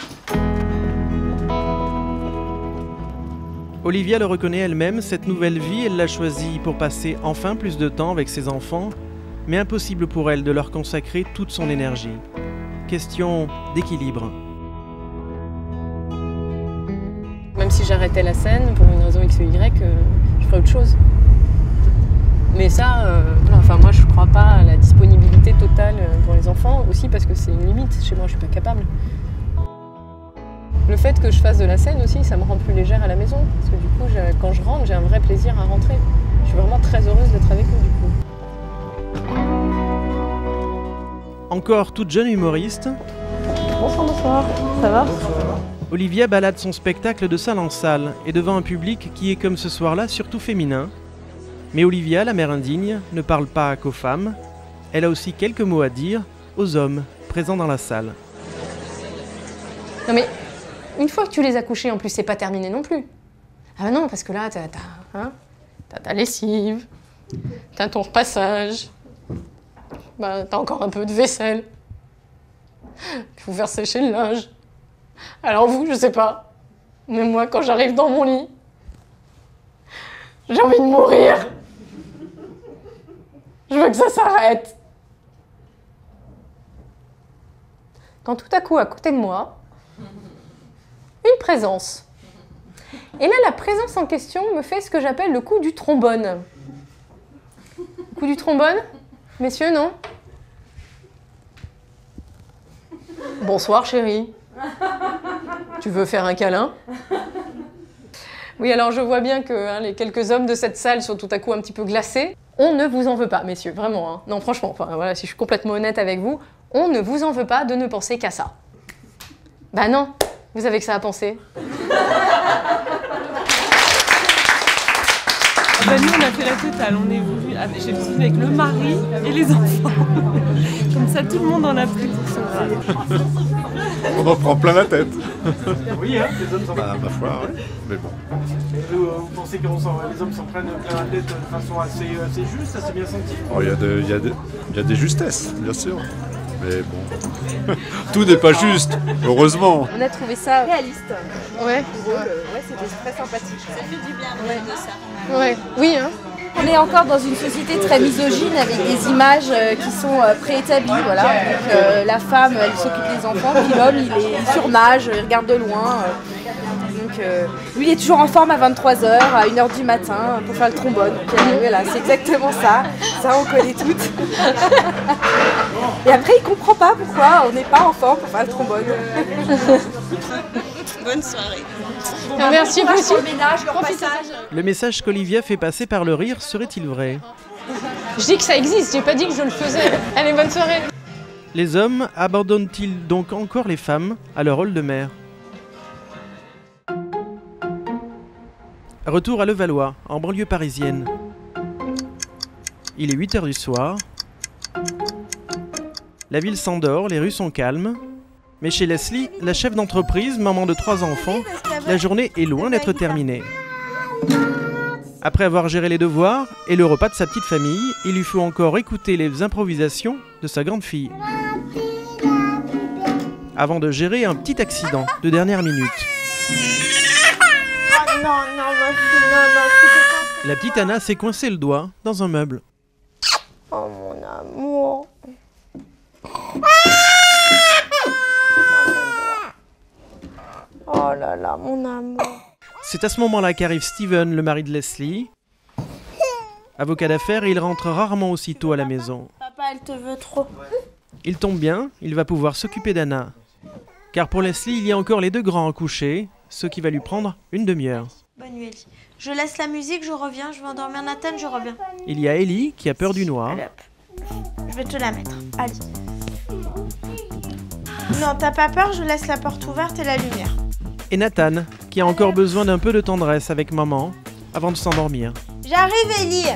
Olivia le reconnaît elle-même, cette nouvelle vie, elle l'a choisie pour passer enfin plus de temps avec ses enfants, mais impossible pour elle de leur consacrer toute son énergie. Question d'équilibre. Même si j'arrêtais la scène, pour une raison X ou Y, euh, je ferais autre chose. Mais ça, euh, voilà, enfin, moi je ne crois pas à la disponibilité totale pour les enfants, aussi parce que c'est une limite. Chez moi, je ne suis pas capable. Le fait que je fasse de la scène aussi, ça me rend plus légère à la maison. Parce que du coup, quand je rentre, j'ai un vrai plaisir à rentrer. Je suis vraiment très heureuse d'être avec eux, du coup. Encore toute jeune humoriste. Bonsoir, bonsoir. Ça va? Olivia balade son spectacle de salle en salle et devant un public qui est comme ce soir-là surtout féminin. Mais Olivia, la mère indigne, ne parle pas qu'aux femmes. Elle a aussi quelques mots à dire aux hommes présents dans la salle. Non mais, une fois que tu les as couchés, en plus, c'est pas terminé non plus. Ah non, parce que là, t'as hein, t'as ta lessive, t'as ton repassage, bah, t'as encore un peu de vaisselle. Il faut faire sécher le linge. Alors vous, je sais pas, mais moi, quand j'arrive dans mon lit, j'ai envie de mourir. Je veux que ça s'arrête. Quand tout à coup, à côté de moi, une présence. Et là, la présence en question me fait ce que j'appelle le coup du trombone. Le coup du trombone? Messieurs, non? Bonsoir, chérie. Tu veux faire un câlin? Oui, alors je vois bien que hein, les quelques hommes de cette salle sont tout à coup un petit peu glacés. On ne vous en veut pas, messieurs, vraiment. Hein. Non, franchement, enfin, voilà, si je suis complètement honnête avec vous, on ne vous en veut pas de ne penser qu'à ça. Bah non, vous avez que ça à penser. Bah nous, on a fait la totale. On est venu, j'ai venu avec le mari et les enfants. Comme ça, tout le monde en a pris pour son grade. On en prend plein la tête. Oui, hein, les hommes s'en prennent. Ah, ma foi, oui. Mais bon. Et vous, vous pensez que les hommes s'en prennent plein la tête de façon assez, assez juste, assez bien sentie? Oh, il y a de, il y a de, il y a des justesses, bien sûr. Mais bon, tout n'est pas juste, heureusement. On a trouvé ça réaliste. Ouais. Drôle, ouais, c'était très sympathique. Ça fait du bien ouais. de ça. Ouais. Oui, hein. On est est encore dans une société très misogyne avec des images euh, qui sont euh, préétablies. Voilà. Donc, euh, la femme, elle s'occupe des enfants, puis l'homme, il, est, il surnage, il regarde de loin. Euh. Donc, euh, lui, il est toujours en forme à vingt-trois heures, à une heure du matin, pour faire le trombone. Donc, euh, voilà, c'est exactement ça. Ça, on connaît toutes. Et après, il comprend pas pourquoi on n'est pas en forme pour faire le trombone. Bonne soirée. Bon, bah, merci bon beaucoup. Le ménage, leur passage. Le message qu'Olivia fait passer par le rire serait-il vrai? Je dis que ça existe, j'ai pas dit que je le faisais. Allez, bonne soirée. Les hommes abandonnent-ils donc encore les femmes à leur rôle de mère? Retour à Levallois, en banlieue parisienne. Il est huit heures du soir. La ville s'endort, les rues sont calmes. Mais chez Leslie, la chef d'entreprise, maman de trois enfants, la journée est loin d'être terminée. Après avoir géré les devoirs et le repas de sa petite famille, il lui faut encore écouter les improvisations de sa grande fille. Avant de gérer un petit accident de dernière minute. Oh non, non, ma fille, non, non, La petite Anna s'est coincé le doigt dans un meuble. oh mon amour. Oh là là, mon amour. C'est à ce moment-là qu'arrive Steven, le mari de Leslie. Avocat d'affaires, il rentre rarement aussitôt à la maison. Papa, elle te veut trop. Il tombe bien, il va pouvoir s'occuper d'Anna. Car pour Leslie, il y a encore les deux grands à coucher, ce qui va lui prendre une demi-heure. Bonne nuit, Ellie. Je laisse la musique, je reviens, je vais endormir Nathan, je reviens. Il y a Ellie qui a peur du noir. Allez, hop. Je vais te la mettre. Allez. Non, t'as pas peur, je laisse la porte ouverte et la lumière. Et Nathan, qui a encore besoin d'un peu de tendresse avec maman avant de s'endormir. J'arrive, Ellie.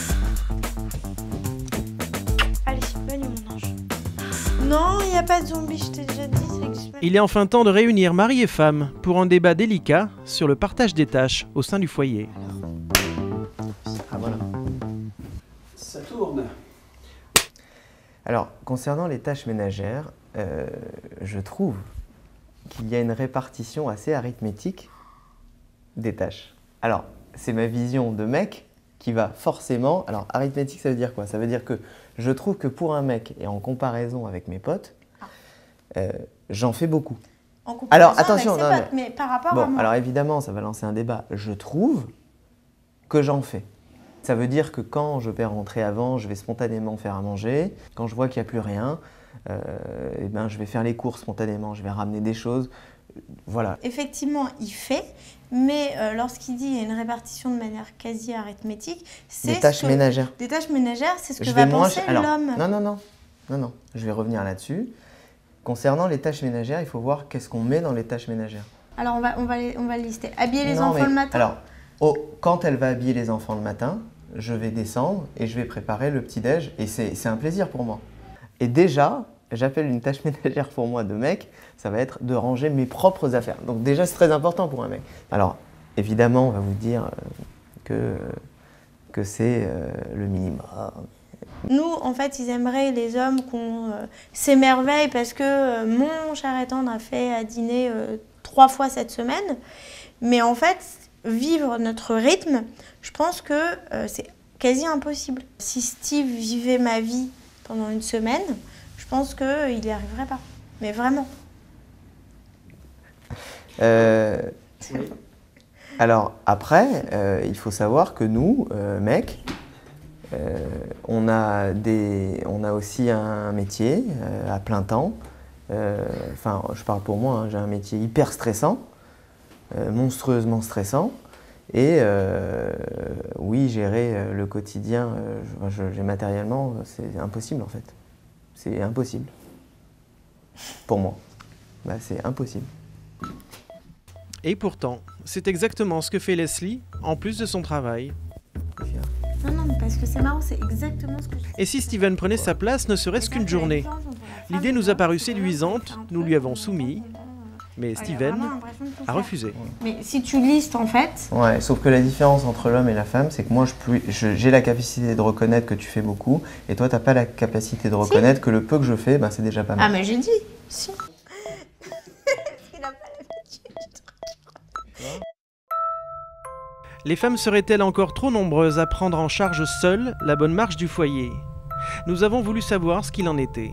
Allez, bonne nuit, mon ange. Non, il n'y a pas de zombie, je t'ai déjà dit. Il est enfin temps de réunir mari et femme pour un débat délicat sur le partage des tâches au sein du foyer. Ah voilà. Ça tourne. Alors, concernant les tâches ménagères, euh, je trouve qu'il y a une répartition assez arithmétique des tâches. Alors, c'est ma vision de mec qui va forcément... Alors, arithmétique, ça veut dire quoi? Ça veut dire que je trouve que pour un mec, et en comparaison avec mes potes, euh, j'en fais beaucoup. En comparaison alors, attention, avec ses non, potes, mais... mais par rapport bon, à moi. alors évidemment, ça va lancer un débat. Je trouve que j'en fais. Ça veut dire que quand je vais rentrer avant, je vais spontanément faire à manger. Quand je vois qu'il n'y a plus rien, euh, eh ben, je vais faire les courses spontanément, je vais ramener des choses. Voilà. Effectivement, il fait, mais euh, lorsqu'il dit il y a une répartition de manière quasi arithmétique, c'est des tâches que... ménagères. Des tâches ménagères, c'est ce que je va vais moins... penser alors, l'homme. Non, non, non, non, non. Je vais revenir là-dessus. Concernant les tâches ménagères, il faut voir qu'est-ce qu'on met dans les tâches ménagères. Alors on va, on va, les, on va le lister. Habiller les Non, enfants mais, le matin. Alors, oh, quand elle va habiller les enfants le matin, je vais descendre et je vais préparer le petit-déj et c'est un plaisir pour moi. Et déjà, j'appelle une tâche ménagère pour moi de mec, ça va être de ranger mes propres affaires. Donc déjà, c'est très important pour un mec. Alors, évidemment, on va vous dire euh, que, euh, que c'est euh, le minimum. Nous, en fait, ils aimeraient, les hommes, qu'on euh, s'émerveille parce que euh, mon cher et tendre a fait à dîner euh, trois fois cette semaine. Mais en fait, vivre notre rythme, je pense que euh, c'est quasi impossible. Si Steve vivait ma vie pendant une semaine, je pense qu'il euh, n'y arriverait pas. Mais vraiment. Euh, alors, après, euh, il faut savoir que nous, euh, mecs, Euh, on, a des, on a aussi un métier euh, à plein temps. Enfin, euh, je parle pour moi, hein, j'ai un métier hyper stressant, euh, monstrueusement stressant. Et euh, oui, gérer euh, le quotidien, euh, je, je, matériellement, c'est impossible en fait. C'est impossible. Pour moi. Bah, c'est impossible. Et pourtant, c'est exactement ce que fait Leslie, en plus de son travail. Non, non, parce que c'est marrant, c'est exactement ce que je fais. Et si Steven prenait sa place, ne serait-ce qu'une journée? L'idée nous a paru séduisante, nous lui avons soumis, mais Steven a refusé. Mais si tu listes en fait... Ouais, sauf que la différence entre l'homme et la femme, c'est que moi, j'ai la capacité de reconnaître que tu fais beaucoup, et toi, t'as pas la capacité de reconnaître si. que le peu que je fais, ben, c'est déjà pas mal. Ah, mais j'ai dit, si. Les femmes seraient-elles encore trop nombreuses à prendre en charge seules la bonne marche du foyer? Nous avons voulu savoir ce qu'il en était.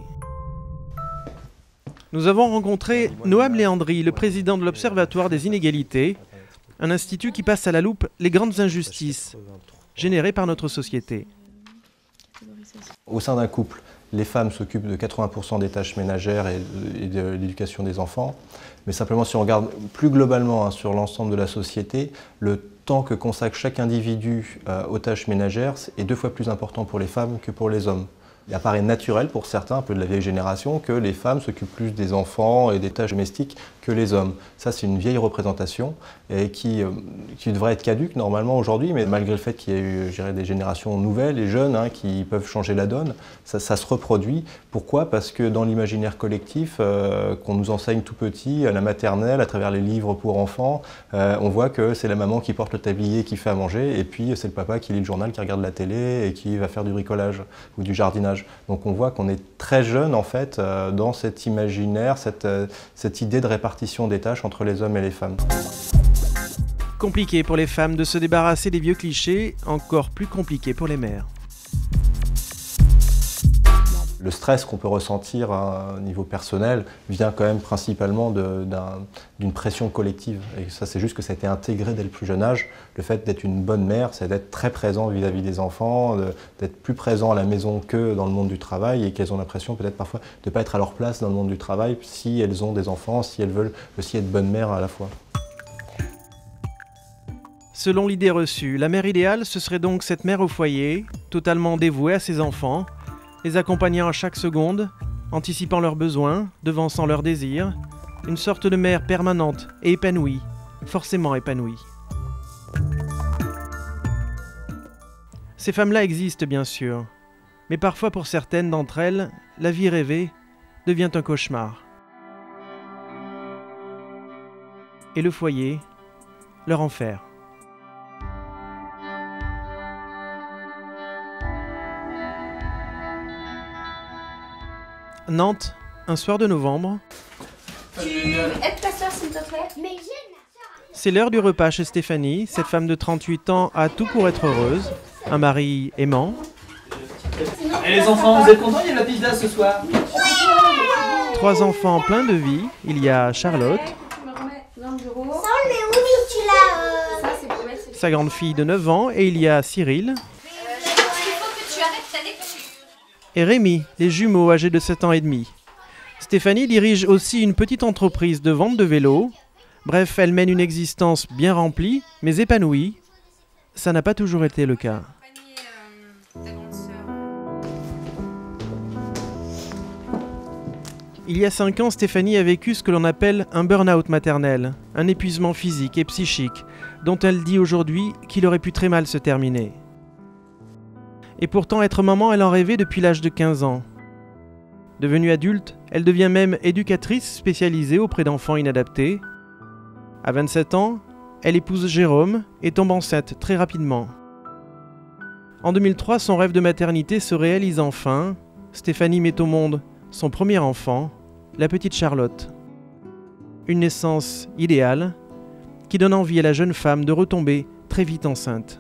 Nous avons rencontré Noam Léandri, le président de l'Observatoire des inégalités, un institut qui passe à la loupe les grandes injustices générées par notre société. Au sein d'un couple, les femmes s'occupent de quatre-vingts pour cent des tâches ménagères et de l'éducation des enfants. Mais simplement, si on regarde plus globalement hein, sur l'ensemble de la société, le temps que consacre chaque individu euh, aux tâches ménagères est deux fois plus important pour les femmes que pour les hommes. Il apparaît naturel pour certains, un peu de la vieille génération, que les femmes s'occupent plus des enfants et des tâches domestiques que les hommes. Ça, c'est une vieille représentation et qui, euh, qui devrait être caduque normalement aujourd'hui, mais malgré le fait qu'il y ait eu, je dirais, des générations nouvelles et jeunes hein, qui peuvent changer la donne, ça, ça se reproduit. Pourquoi? Parce que dans l'imaginaire collectif, euh, qu'on nous enseigne tout petit, à la maternelle, à travers les livres pour enfants, euh, on voit que c'est la maman qui porte le tablier, qui fait à manger, et puis c'est le papa qui lit le journal, qui regarde la télé et qui va faire du bricolage ou du jardinage. Donc on voit qu'on est très jeune en fait euh, dans cet imaginaire, cette, euh, cette idée de répartition des tâches entre les hommes et les femmes. Compliqué pour les femmes de se débarrasser des vieux clichés, encore plus compliqué pour les mères. Le stress qu'on peut ressentir à un niveau personnel vient quand même principalement d'une pression collective. Et ça, c'est juste que ça a été intégré dès le plus jeune âge. Le fait d'être une bonne mère, c'est d'être très présent vis-à-vis des enfants, d'être plus présent à la maison que dans le monde du travail, et qu'elles ont l'impression peut-être parfois de ne pas être à leur place dans le monde du travail si elles ont des enfants, si elles veulent aussi être bonnes mères à la fois. Selon l'idée reçue, la mère idéale, ce serait donc cette mère au foyer, totalement dévouée à ses enfants, les accompagnant à chaque seconde, anticipant leurs besoins, devançant leurs désirs, une sorte de mère permanente et épanouie, forcément épanouie. Ces femmes-là existent bien sûr, mais parfois pour certaines d'entre elles, la vie rêvée devient un cauchemar. Et le foyer, leur enfer. Nantes, un soir de novembre. Tu aides ta soeur s'il te plaît? Mais c'est l'heure du repas chez Stéphanie. Cette femme de trente-huit ans a tout pour être heureuse. Un mari aimant. Et les enfants, vous êtes contents? Il y a la pizza ce soir? Trois enfants pleins de vie. Il y a Charlotte. Sa grande fille de neuf ans. Et il y a Cyril. Et Rémi, les jumeaux âgés de sept ans et demi. Stéphanie dirige aussi une petite entreprise de vente de vélos. Bref, elle mène une existence bien remplie, mais épanouie. Ça n'a pas toujours été le cas. Il y a cinq ans, Stéphanie a vécu ce que l'on appelle un burn-out maternel, un épuisement physique et psychique, dont elle dit aujourd'hui qu'il aurait pu très mal se terminer. Et pourtant, être maman, elle en rêvait depuis l'âge de quinze ans. Devenue adulte, elle devient même éducatrice spécialisée auprès d'enfants inadaptés. À vingt-sept ans, elle épouse Jérôme et tombe enceinte très rapidement. En deux mille trois, son rêve de maternité se réalise enfin. Stéphanie met au monde son premier enfant, la petite Charlotte. Une naissance idéale qui donne envie à la jeune femme de retomber très vite enceinte.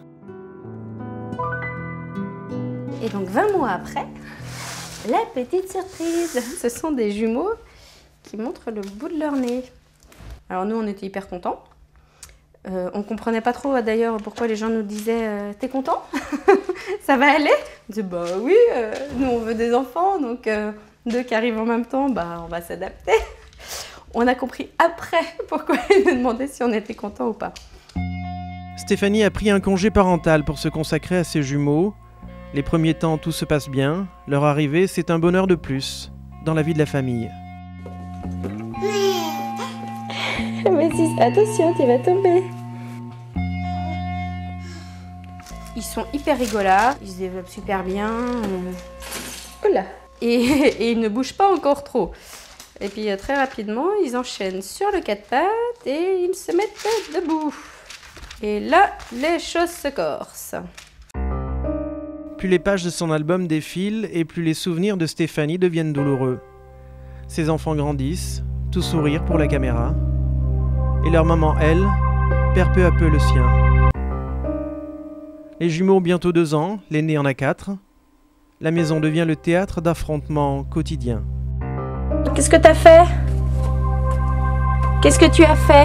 Et donc vingt mois après, la petite surprise, ce sont des jumeaux qui montrent le bout de leur nez. Alors nous, on était hyper contents. Euh, on comprenait pas trop d'ailleurs pourquoi les gens nous disaient euh, « T'es content? Ça va aller ?» On disait « Bah oui, euh, nous on veut des enfants, donc euh, deux qui arrivent en même temps, bah on va s'adapter. » On a compris après pourquoi ils nous demandaient si on était content ou pas. Stéphanie a pris un congé parental pour se consacrer à ses jumeaux. Les premiers temps, tout se passe bien. Leur arrivée, c'est un bonheur de plus dans la vie de la famille. Vas-y, attention, tu vas tomber. Ils sont hyper rigolards, ils se développent super bien. Oula. Et, et ils ne bougent pas encore trop. Et puis très rapidement, ils enchaînent sur le quatre pattes et ils se mettent debout. Et là, les choses se corsent. Plus les pages de son album défilent et plus les souvenirs de Stéphanie deviennent douloureux. Ses enfants grandissent, tout sourire pour la caméra. Et leur maman, elle, perd peu à peu le sien. Les jumeaux ont bientôt deux ans, l'aîné en a quatre. La maison devient le théâtre d'affrontements quotidiens. Qu'est-ce que t'as fait? Qu'est-ce que tu as fait?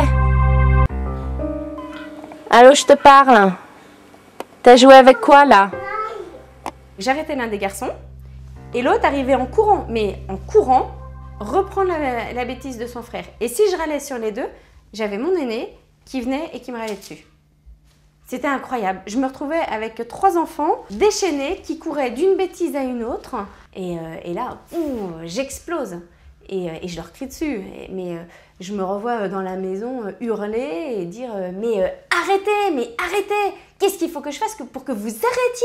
Allô, je te parle. T'as joué avec quoi là? J'arrêtais l'un des garçons et l'autre arrivait en courant, mais en courant, reprendre la, la bêtise de son frère. Et si je râlais sur les deux, j'avais mon aîné qui venait et qui me râlait dessus. C'était incroyable. Je me retrouvais avec trois enfants déchaînés qui couraient d'une bêtise à une autre. Et, euh, et là, j'explose. Et, et je leur crie dessus. Et, mais euh, je me revois dans la maison euh, hurler et dire euh, « Mais euh, arrêtez, mais arrêtez! Qu'est-ce qu'il faut que je fasse pour que vous arrêtiez ?»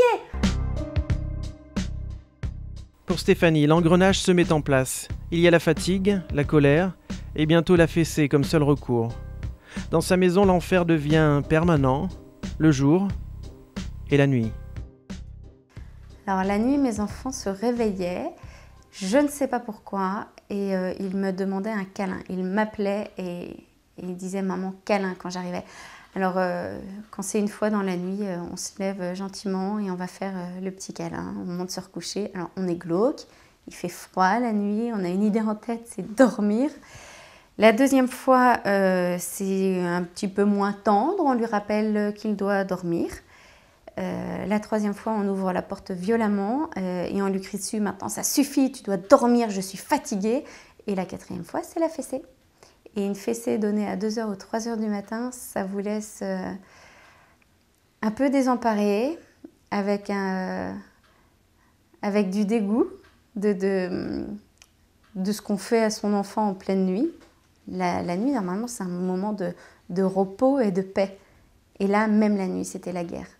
Pour Stéphanie, l'engrenage se met en place. Il y a la fatigue, la colère et bientôt la fessée comme seul recours. Dans sa maison, l'enfer devient permanent, le jour et la nuit. Alors la nuit, mes enfants se réveillaient, je ne sais pas pourquoi, et euh, ils me demandaient un câlin. Ils m'appelaient et, et ils disaient « maman, câlin » quand j'arrivais. Alors euh, quand c'est une fois dans la nuit, euh, on se lève gentiment et on va faire euh, le petit câlin, on monte se recoucher. Alors on est glauque, il fait froid la nuit, on a une idée en tête, c'est dormir. La deuxième fois, euh, c'est un petit peu moins tendre, on lui rappelle qu'il doit dormir. Euh, la troisième fois, on ouvre la porte violemment euh, et on lui crie dessus « Maintenant, ça suffit, tu dois dormir, je suis fatiguée ». Et la quatrième fois, c'est la fessée. Et une fessée donnée à deux heures ou trois heures du matin, ça vous laisse euh, un peu désemparé, avec, un, avec du dégoût de, de, de ce qu'on fait à son enfant en pleine nuit. La, la nuit, normalement, c'est un moment de, de repos et de paix. Et là, même la nuit, c'était la guerre.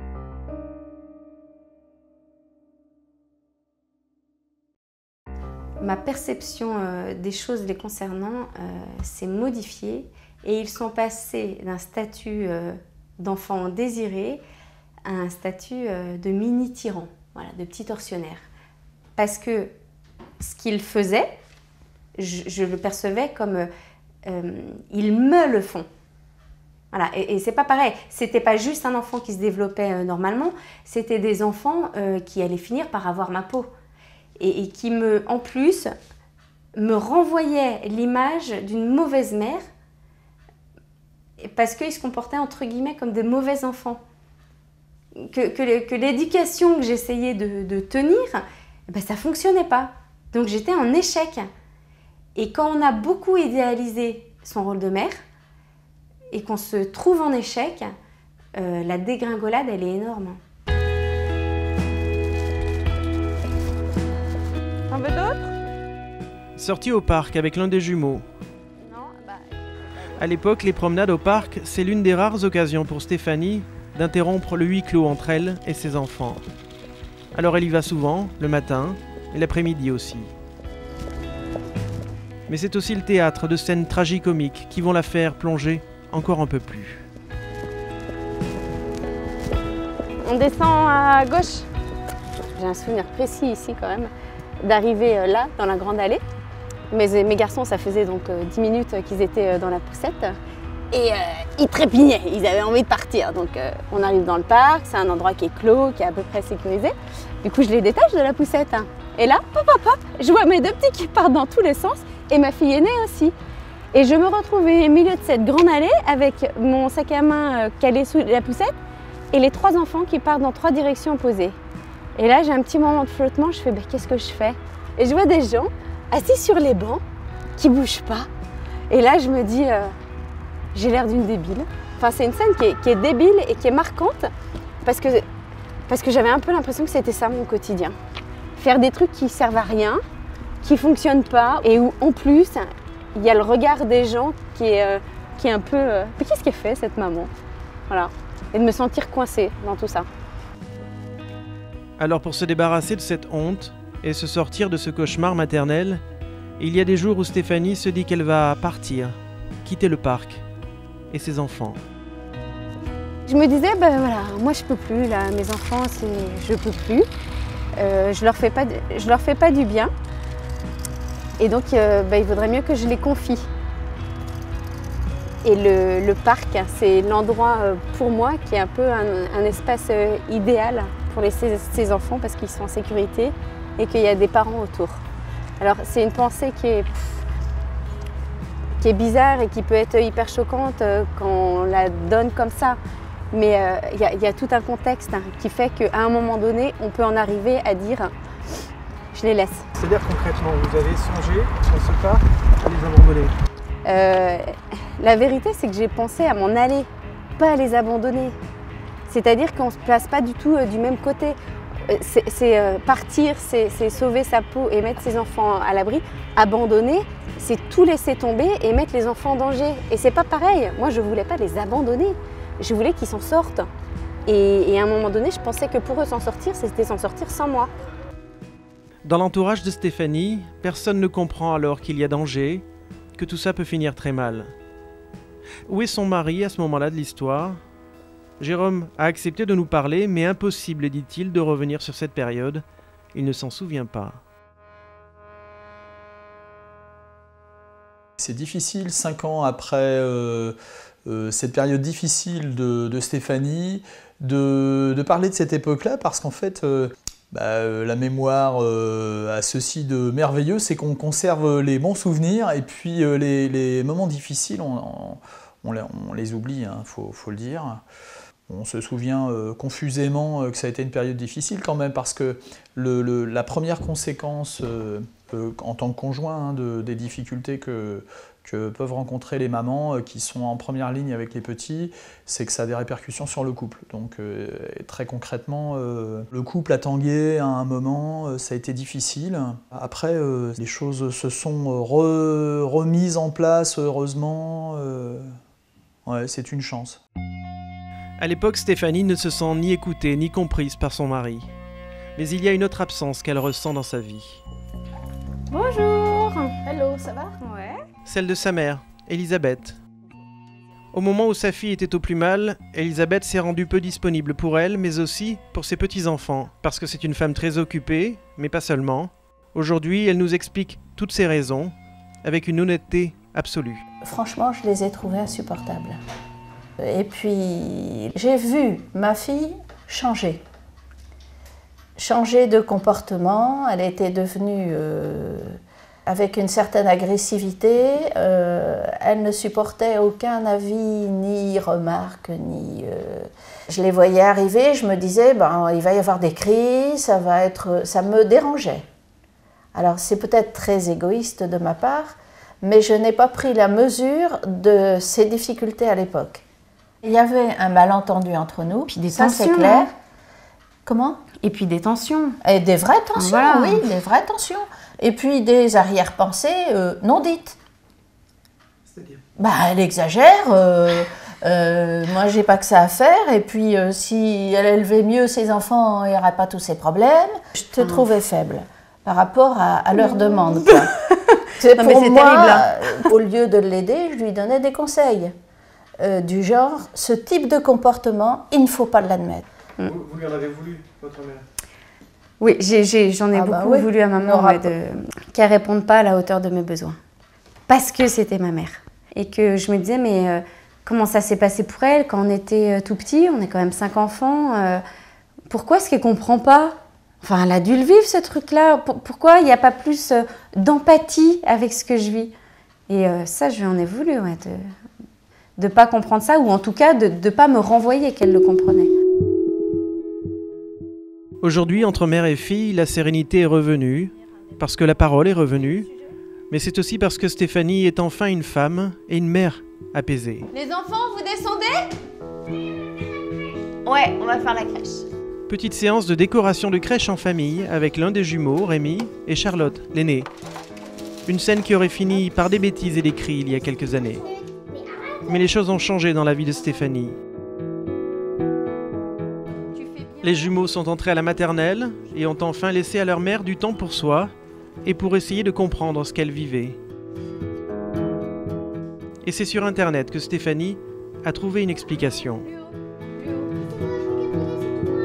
Ma perception euh, des choses les concernant euh, s'est modifiée et ils sont passés d'un statut euh, d'enfant désiré à un statut euh, de mini-tyran, voilà, de petit tortionnaire. Parce que ce qu'ils faisaient, je, je le percevais comme euh, ils me le font. Voilà, et, et c'est pas pareil, c'était pas juste un enfant qui se développait euh, normalement, c'était des enfants euh, qui allaient finir par avoir ma peau. Et, et qui, me, en plus, me renvoyaient l'image d'une mauvaise mère parce qu'ils se comportaient, entre guillemets, comme de mauvais enfants. Que, que, que l'éducation que j'essayais de, de tenir, ben, ça ne fonctionnait pas. Donc j'étais en échec. Et quand on a beaucoup idéalisé son rôle de mère et qu'on se trouve en échec, euh, la dégringolade, elle est énorme. Un peu d'autres ? Sortie au parc avec l'un des jumeaux. À l'époque, les promenades au parc, c'est l'une des rares occasions pour Stéphanie d'interrompre le huis clos entre elle et ses enfants. Alors elle y va souvent, le matin et l'après-midi aussi. Mais c'est aussi le théâtre de scènes tragicomiques qui vont la faire plonger encore un peu plus. On descend à gauche. J'ai un souvenir précis ici quand même, d'arriver là, dans la grande allée. Mes, mes garçons, ça faisait donc euh, dix minutes qu'ils étaient dans la poussette. Et euh, ils trépignaient, ils avaient envie de partir. Donc euh, on arrive dans le parc, c'est un endroit qui est clos, qui est à peu près sécurisé. Du coup, je les détache de la poussette. Hein. Et là, hop, hop, hop, je vois mes deux petits qui partent dans tous les sens et ma fille aînée aussi. Et je me retrouve au milieu de cette grande allée avec mon sac à main euh, calé sous la poussette et les trois enfants qui partent dans trois directions opposées. Et là, j'ai un petit moment de flottement, je fais bah, « qu'est-ce que je fais ?» Et je vois des gens assis sur les bancs qui ne bougent pas. Et là, je me dis euh, « j'ai l'air d'une débile ». Enfin, c'est une scène qui est, qui est débile et qui est marquante parce que, parce que j'avais un peu l'impression que c'était ça mon quotidien. Faire des trucs qui servent à rien, qui ne fonctionnent pas et où, en plus, il y a le regard des gens qui est, euh, qui est un peu euh, « mais qu'est-ce qu'elle fait, cette maman ?» Voilà. Et de me sentir coincée dans tout ça. Alors pour se débarrasser de cette honte et se sortir de ce cauchemar maternel, il y a des jours où Stéphanie se dit qu'elle va partir, quitter le parc et ses enfants. Je me disais, ben voilà, moi je peux plus, là, mes enfants, c'est, je peux plus, euh, je leur fais pas, je leur fais pas du bien, et donc euh, ben, il vaudrait mieux que je les confie. Et le, le parc, c'est l'endroit pour moi qui est un peu un, un espace idéal pour laisser ses enfants parce qu'ils sont en sécurité et qu'il y a des parents autour. Alors c'est une pensée qui est, qui est bizarre et qui peut être hyper choquante quand on la donne comme ça. Mais il euh, y, y a tout un contexte hein, qui fait qu'à un moment donné, on peut en arriver à dire « je les laisse ». C'est-à-dire concrètement, vous avez songé sur ce parc à les abandonner? euh, La vérité, c'est que j'ai pensé à m'en aller, pas à les abandonner. C'est-à-dire qu'on ne se place pas du tout euh, du même côté. C'est euh, partir, c'est sauver sa peau et mettre ses enfants à l'abri. Abandonner, c'est tout laisser tomber et mettre les enfants en danger. Et c'est pas pareil. Moi, je voulais pas les abandonner. Je voulais qu'ils s'en sortent. Et, et à un moment donné, je pensais que pour eux s'en sortir, c'était s'en sortir sans moi. Dans l'entourage de Stéphanie, personne ne comprend alors qu'il y a danger, que tout ça peut finir très mal. Où est son mari à ce moment-là de l'histoire? Jérôme a accepté de nous parler, mais impossible, dit-il, de revenir sur cette période. Il ne s'en souvient pas. C'est difficile, cinq ans après euh, euh, cette période difficile de, de Stéphanie, de, de parler de cette époque-là, parce qu'en fait, euh, bah, euh, la mémoire euh, a ceci de merveilleux, c'est qu'on conserve les bons souvenirs, et puis euh, les, les moments difficiles, on, on, on, les, on les oublie, il hein, faut, faut le dire. On se souvient euh, confusément euh, que ça a été une période difficile quand même, parce que le, le, la première conséquence euh, euh, en tant que conjoint hein, de, des difficultés que, que peuvent rencontrer les mamans euh, qui sont en première ligne avec les petits, c'est que ça a des répercussions sur le couple. Donc euh, très concrètement, euh, le couple a tangué à un moment, euh, ça a été difficile. Après, euh, les choses se sont re, remises en place, heureusement. Euh, ouais, c'est une chance. À l'époque, Stéphanie ne se sent ni écoutée ni comprise par son mari. Mais il y a une autre absence qu'elle ressent dans sa vie. Bonjour. Hello, ça va? Ouais. Celle de sa mère, Elisabeth. Au moment où sa fille était au plus mal, Elisabeth s'est rendue peu disponible pour elle, mais aussi pour ses petits-enfants, parce que c'est une femme très occupée, mais pas seulement. Aujourd'hui, elle nous explique toutes ses raisons, avec une honnêteté absolue. Franchement, je les ai trouvées insupportables. Et puis, j'ai vu ma fille changer. Changer de comportement. Elle était devenue euh, avec une certaine agressivité. Euh, elle ne supportait aucun avis, ni remarque, ni... Euh... Je les voyais arriver, je me disais, ben, il va y avoir des cris, ça va être... ça me dérangeait. Alors, c'est peut-être très égoïste de ma part, mais je n'ai pas pris la mesure de ces difficultés à l'époque. Il y avait un malentendu entre nous, puis des ça tensions, c'est clair. Hein. Comment? Et puis des tensions. Et des vraies tensions, voilà. Oui, des vraies tensions. Et puis des arrière-pensées euh, non dites. C'est-à-dire? Bah, elle exagère, euh, euh, moi j'ai pas que ça à faire, et puis euh, si elle élevait mieux ses enfants, il n'y aurait pas tous ces problèmes. Je te mmh. trouvais faible par rapport à, à leur mmh. demande. C'est pour moi, terrible, hein. Au lieu de l'aider, je lui donnais des conseils. Euh, du genre, ce type de comportement, il ne faut pas l'admettre. Vous, vous lui en avez voulu, votre mère? Oui, j'en ai, ai ah beaucoup bah oui. voulu à maman ouais, de... qu'elle ne réponde pas à la hauteur de mes besoins. Parce que c'était ma mère. Et que je me disais, mais euh, comment ça s'est passé pour elle quand on était euh, tout petit? On est quand même cinq enfants. Euh, pourquoi est-ce qu'elle ne comprend pas? Enfin, elle a dû le vivre, ce truc-là. Pour, pourquoi il n'y a pas plus euh, d'empathie avec ce que je vis? Et euh, ça, je lui en ai voulu, ouais, de... de ne pas comprendre ça, ou en tout cas de ne pas me renvoyer qu'elle le comprenait. Aujourd'hui, entre mère et fille, la sérénité est revenue, parce que la parole est revenue, mais c'est aussi parce que Stéphanie est enfin une femme et une mère apaisée. Les enfants, vous descendez? Ouais, on va faire la crèche. Petite séance de décoration de crèche en famille avec l'un des jumeaux, Rémi, et Charlotte, l'aînée. Une scène qui aurait fini par des bêtises et des cris il y a quelques années. Mais les choses ont changé dans la vie de Stéphanie. Les jumeaux sont entrés à la maternelle et ont enfin laissé à leur mère du temps pour soi et pour essayer de comprendre ce qu'elle vivait. Et c'est sur Internet que Stéphanie a trouvé une explication.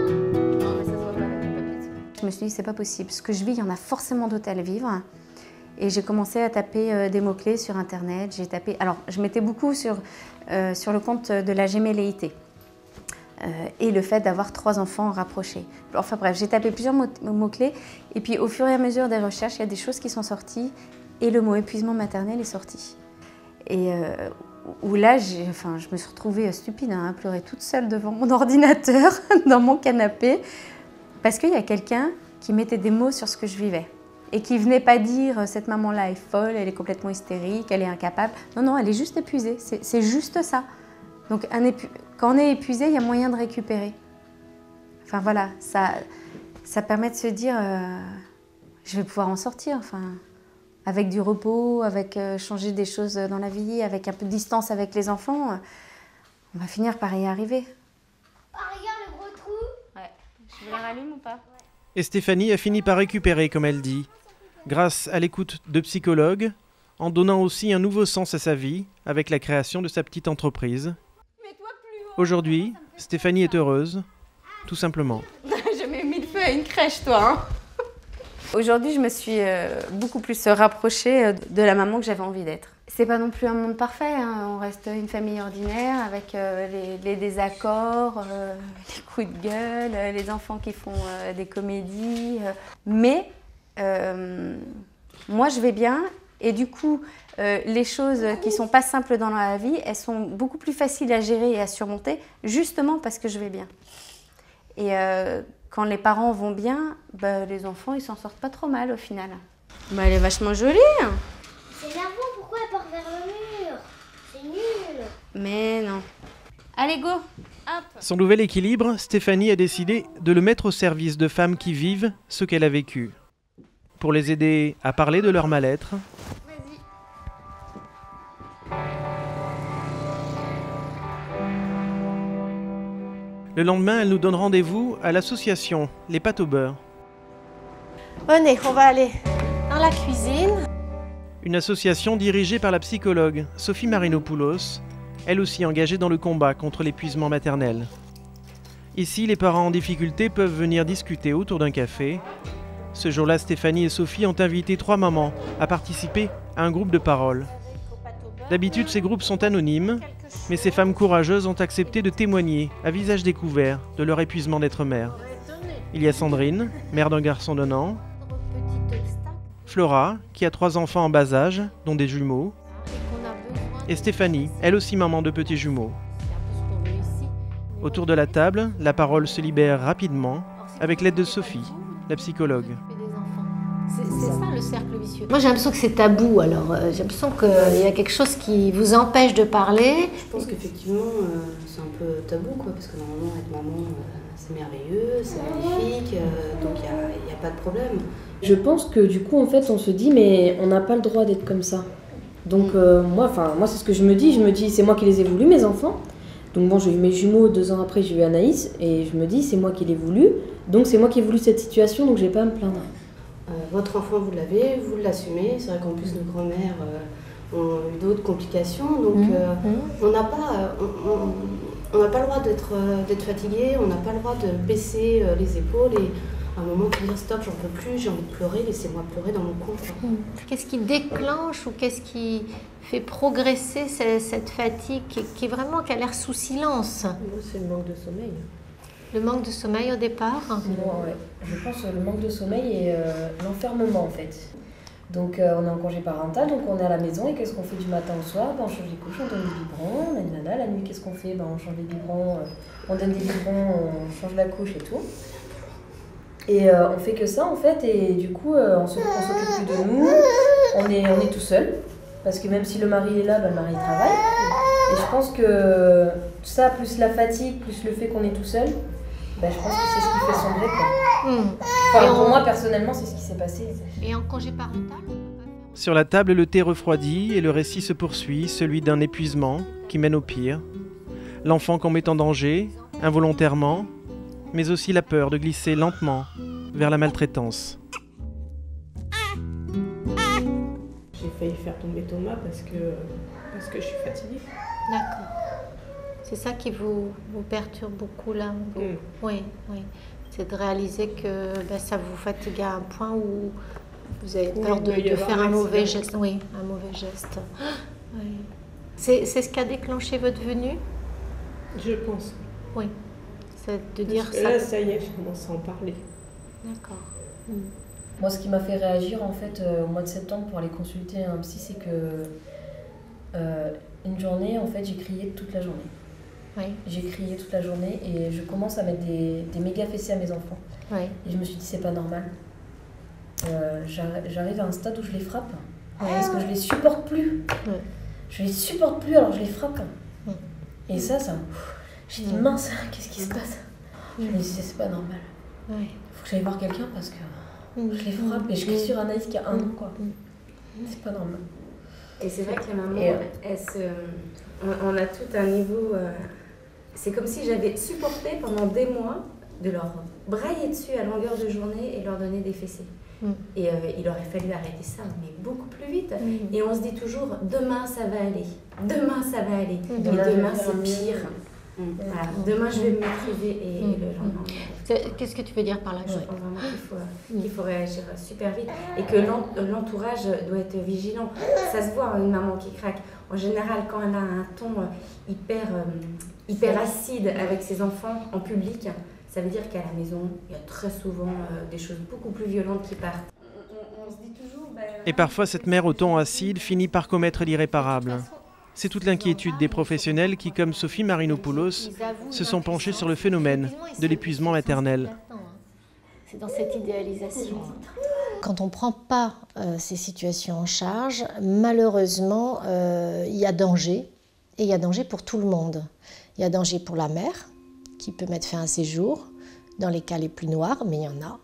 Je me suis dit, c'est pas possible. Ce que je vis, il y en a forcément d'autres à le vivre. Et j'ai commencé à taper euh, des mots-clés sur Internet. J'ai tapé... Alors, je mettais beaucoup sur, euh, sur le compte de la gémelléité euh, et le fait d'avoir trois enfants rapprochés. Enfin bref, j'ai tapé plusieurs mots-clés. Et puis, au fur et à mesure des recherches, il y a des choses qui sont sorties et le mot épuisement maternel est sorti. Et euh, où là, enfin, je me suis retrouvée stupide hein, à pleurer toute seule devant mon ordinateur, dans mon canapé, parce qu'il y a quelqu'un qui mettait des mots sur ce que je vivais. Et qui ne venait pas dire « cette maman-là est folle, elle est complètement hystérique, elle est incapable ». Non, non, elle est juste épuisée, c'est juste ça. Donc un épu... quand on est épuisé, il y a moyen de récupérer. Enfin voilà, ça, ça permet de se dire euh, « je vais pouvoir en sortir ». Enfin, avec du repos, avec euh, changer des choses dans la vie, avec un peu de distance avec les enfants, euh, on va finir par y arriver. Ah, regarde le gros trou. Ouais. Je vous la rallume ou pas? Et Stéphanie a fini par récupérer, comme elle dit, grâce à l'écoute de psychologues, en donnant aussi un nouveau sens à sa vie avec la création de sa petite entreprise. Aujourd'hui, Stéphanie est heureuse, tout simplement. J'ai même mis le feu à une crèche, toi. Hein. Aujourd'hui, je me suis euh, beaucoup plus rapprochée de la maman que j'avais envie d'être. C'est pas non plus un monde parfait, hein. On reste une famille ordinaire avec euh, les, les désaccords, euh, les coups de gueule, euh, les enfants qui font euh, des comédies. Euh. Mais euh, moi, je vais bien et du coup, euh, les choses qui sont pas simples dans la vie, elles sont beaucoup plus faciles à gérer et à surmonter, justement parce que je vais bien. Et euh, quand les parents vont bien, bah, les enfants, ils s'en sortent pas trop mal au final. Bah, elle est vachement jolie. Hein. C'est nerveux, pourquoi elle part vers le mur? C'est nul. Mais non. Allez, go. Hop. Son nouvel équilibre, Stéphanie a décidé de le mettre au service de femmes qui vivent ce qu'elle a vécu. Pour les aider à parler de leur mal-être. Le lendemain, elle nous donne rendez-vous à l'association Les Pâtes au beurre. Venez, on va aller dans la cuisine. Une association dirigée par la psychologue Sophie Marinopoulos, elle aussi engagée dans le combat contre l'épuisement maternel. Ici, les parents en difficulté peuvent venir discuter autour d'un café. Ce jour-là, Stéphanie et Sophie ont invité trois mamans à participer à un groupe de parole. D'habitude, ces groupes sont anonymes, mais ces femmes courageuses ont accepté de témoigner, à visage découvert, de leur épuisement d'être mère. Il y a Sandrine, mère d'un garçon d'un an, Flora, qui a trois enfants en bas âge, dont des jumeaux, et Stéphanie, elle aussi maman de petits jumeaux. Autour de la table, la parole se libère rapidement, avec l'aide de Sophie, la psychologue. C'est ça le cercle vicieux. Moi j'ai l'impression que c'est tabou, alors euh, j'ai l'impression qu'il y a quelque chose qui vous empêche de parler. Je pense qu'effectivement euh, c'est un peu tabou, quoi, parce que normalement être maman euh, c'est merveilleux, c'est magnifique, euh, donc il n'y a, a pas de problème. Je pense que du coup en fait on se dit mais on n'a pas le droit d'être comme ça. Donc euh, moi, enfin moi c'est ce que je me dis, je me dis c'est moi qui les ai voulus mes enfants. Donc bon j'ai eu mes jumeaux, deux ans après j'ai eu Anaïs et je me dis c'est moi qui l'ai voulu, donc c'est moi qui ai voulu cette situation donc j'ai pas à me plaindre. Euh, votre enfant, vous l'avez, vous l'assumez. C'est vrai qu'en plus, nos grands-mères euh, ont eu d'autres complications. Donc, mmh. euh, mmh. on n'a pas, on, on, on pas le droit d'être euh, d'être fatigué, on n'a pas le droit de baisser euh, les épaules et à un moment de dire stop, j'en peux plus, j'ai envie de pleurer, laissez-moi pleurer dans mon coin. Mmh. Qu'est-ce qui déclenche ou qu'est-ce qui fait progresser cette, cette fatigue qui, qui est vraiment qui a l'air sous silence? C'est le manque de sommeil. Le manque de sommeil au départ? Moi, ouais. Je pense le manque de sommeil et euh, l'enfermement en fait. Donc euh, on est en congé parental, donc on est à la maison et qu'est-ce qu'on fait du matin au soir? Ben, on change les couches, on donne des biberons, on a une nana. La nuit qu'est-ce qu'on fait? Ben, on change les biberons, euh, on donne des biberons, on change la couche et tout. Et euh, on fait que ça en fait et du coup euh, on s'occupe plus de nous, on est, on est tout seul. Parce que même si le mari est là, ben, le mari travaille. Et je pense que ça, plus la fatigue, plus le fait qu'on est tout seul, ben, je pense que c'est ce qui fait sombrer, quoi. Mmh. Enfin, pour on... moi, personnellement, c'est ce qui s'est passé. Et en congé parental? Sur la table, le thé refroidit et le récit se poursuit, celui d'un épuisement qui mène au pire. L'enfant qu'on met en danger, involontairement, mais aussi la peur de glisser lentement vers la maltraitance. J'ai failli faire tomber Thomas parce que, parce que je suis fatiguée. D'accord. C'est ça qui vous, vous perturbe beaucoup là? Vous... Mm. Oui, oui. C'est de réaliser que ben, ça vous fatigue à un point où Vous avez Oui, peur de, il peut y de avoir faire un un mauvais accident. geste. Oui, un mauvais geste. Oui. C'est c'est ce qui a déclenché votre venue? Je pense. Oui. C'est de dire Parce que ça. là, ça y est, je commence à en parler. D'accord. Moi, ce qui m'a fait réagir en fait euh, au mois de septembre pour aller consulter un psy, c'est que euh, une journée, en fait, j'ai crié toute la journée. Oui. J'ai crié toute la journée et je commence à mettre des, des méga fessées à mes enfants. Oui. Et je me suis dit, c'est pas normal. Euh, j'arri- J'arrive à un stade où je les frappe. Ouais. Parce que je les supporte plus. Ouais. Je les supporte plus, alors je les frappe. Et ça, ça. J'ai dit, Ouais. mince, qu'est-ce qui se passe? Je Ouais. me dis, c'est pas normal. Ouais. Faut que j'aille voir quelqu'un parce que Mm. je les frappe et je crie sur Anaïs qui a un an, quoi. C'est pas normal. Et c'est vrai que la maman, Et, euh, elle se, on, on a tout un niveau. euh, c'est comme si j'avais supporté pendant des mois de leur brailler dessus à longueur de journée et leur donner des fessées. Mm. Et euh, il aurait fallu arrêter ça, mais beaucoup plus vite. Mm. Et on se dit toujours, demain ça va aller. Demain ça va aller. Mm. Et Demain, je demain vais faire c'est mieux. pire. Mm. Voilà. Mm. Demain je vais Mm. me maîtriser et, Mm. et le lendemain. C'est- Qu'est-ce que tu veux dire par là? Je pense vraiment qu'il faut, qu'il faut réagir super vite et que l'en- l'entourage doit être vigilant. Ça se voit, une maman qui craque. En général, quand elle a un ton hyper, euh, hyper acide avec ses enfants en public, ça veut dire qu'à la maison, il y a très souvent euh, des choses beaucoup plus violentes qui partent. On, on se dit toujours... Ben, Et parfois, cette mère au ton acide finit par commettre l'irréparable. C'est toute l'inquiétude des professionnels qui, comme Sophie Marinopoulos, se sont penchés sur le phénomène de l'épuisement maternel. C'est dans cette idéalisation. Quand on ne prend pas euh, ces situations en charge, malheureusement, euh, il y a danger. Et il y a danger pour tout le monde. Il y a danger pour la mère, qui peut mettre fin à ses jours, dans les cas les plus noirs, mais il y en a.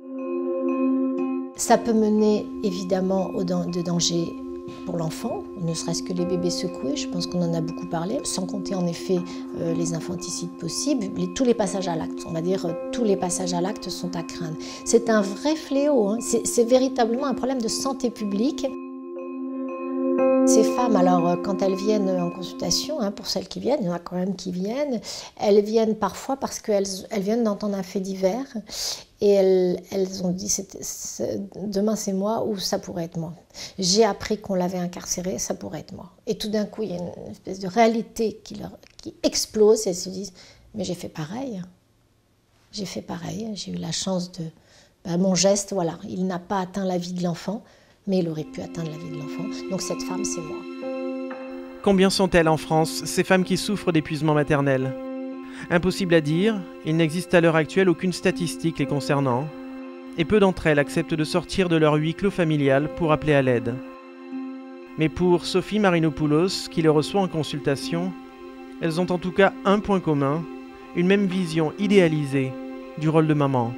Ça peut mener évidemment au dan- de danger pour l'enfant, ne serait-ce que les bébés secoués, je pense qu'on en a beaucoup parlé, sans compter en effet euh, les infanticides possibles, les- tous les passages à l'acte, on va dire euh, tous les passages à l'acte sont à craindre. C'est un vrai fléau, hein. c'est, c'est véritablement un problème de santé publique. Ces femmes, alors euh, quand elles viennent en consultation, hein, pour celles qui viennent, il y en a quand même qui viennent, elles viennent parfois parce qu'elles elles viennent d'entendre un fait divers et elles, elles ont dit c'est, c'est, demain c'est moi ou ça pourrait être moi. J'ai appris qu'on l'avait incarcéré, ça pourrait être moi. Et tout d'un coup, il y a une espèce de réalité qui, leur, qui explose et elles se disent mais j'ai fait pareil. J'ai fait pareil, j'ai eu la chance de... Ben, mon geste, voilà, il n'a pas atteint la vie de l'enfant, mais il aurait pu atteindre la vie de l'enfant. Donc cette femme, c'est moi. Combien sont-elles en France, ces femmes qui souffrent d'épuisement maternel? Impossible à dire, il n'existe à l'heure actuelle aucune statistique les concernant, et peu d'entre elles acceptent de sortir de leur huis clos familial pour appeler à l'aide. Mais pour Sophie Marinopoulos, qui les reçoit en consultation, elles ont en tout cas un point commun, une même vision idéalisée du rôle de maman.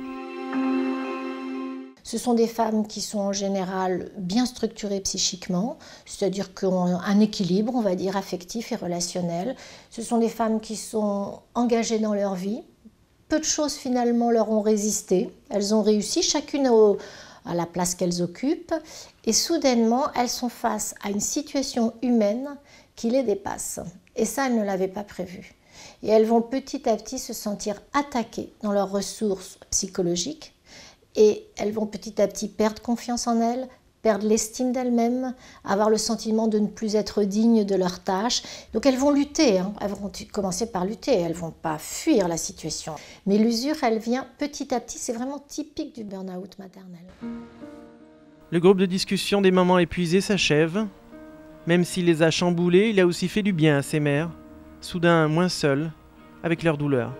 Ce sont des femmes qui sont en général bien structurées psychiquement, c'est-à-dire qu'elles ont un équilibre, on va dire, affectif et relationnel. Ce sont des femmes qui sont engagées dans leur vie. Peu de choses finalement leur ont résisté. Elles ont réussi, chacune au, à la place qu'elles occupent. Et soudainement, elles sont face à une situation humaine qui les dépasse. Et ça, elles ne l'avaient pas prévu. Et elles vont petit à petit se sentir attaquées dans leurs ressources psychologiques. Et elles vont petit à petit perdre confiance en elles, perdre l'estime d'elles-mêmes, avoir le sentiment de ne plus être dignes de leurs tâches. Donc elles vont lutter, hein. Elles vont commencer par lutter, elles ne vont pas fuir la situation. Mais l'usure, elle vient petit à petit, c'est vraiment typique du burn-out maternel. Le groupe de discussion des mamans épuisées s'achève. Même s'il les a chamboulées, il a aussi fait du bien à ces mères, soudain moins seules, avec leur douleur.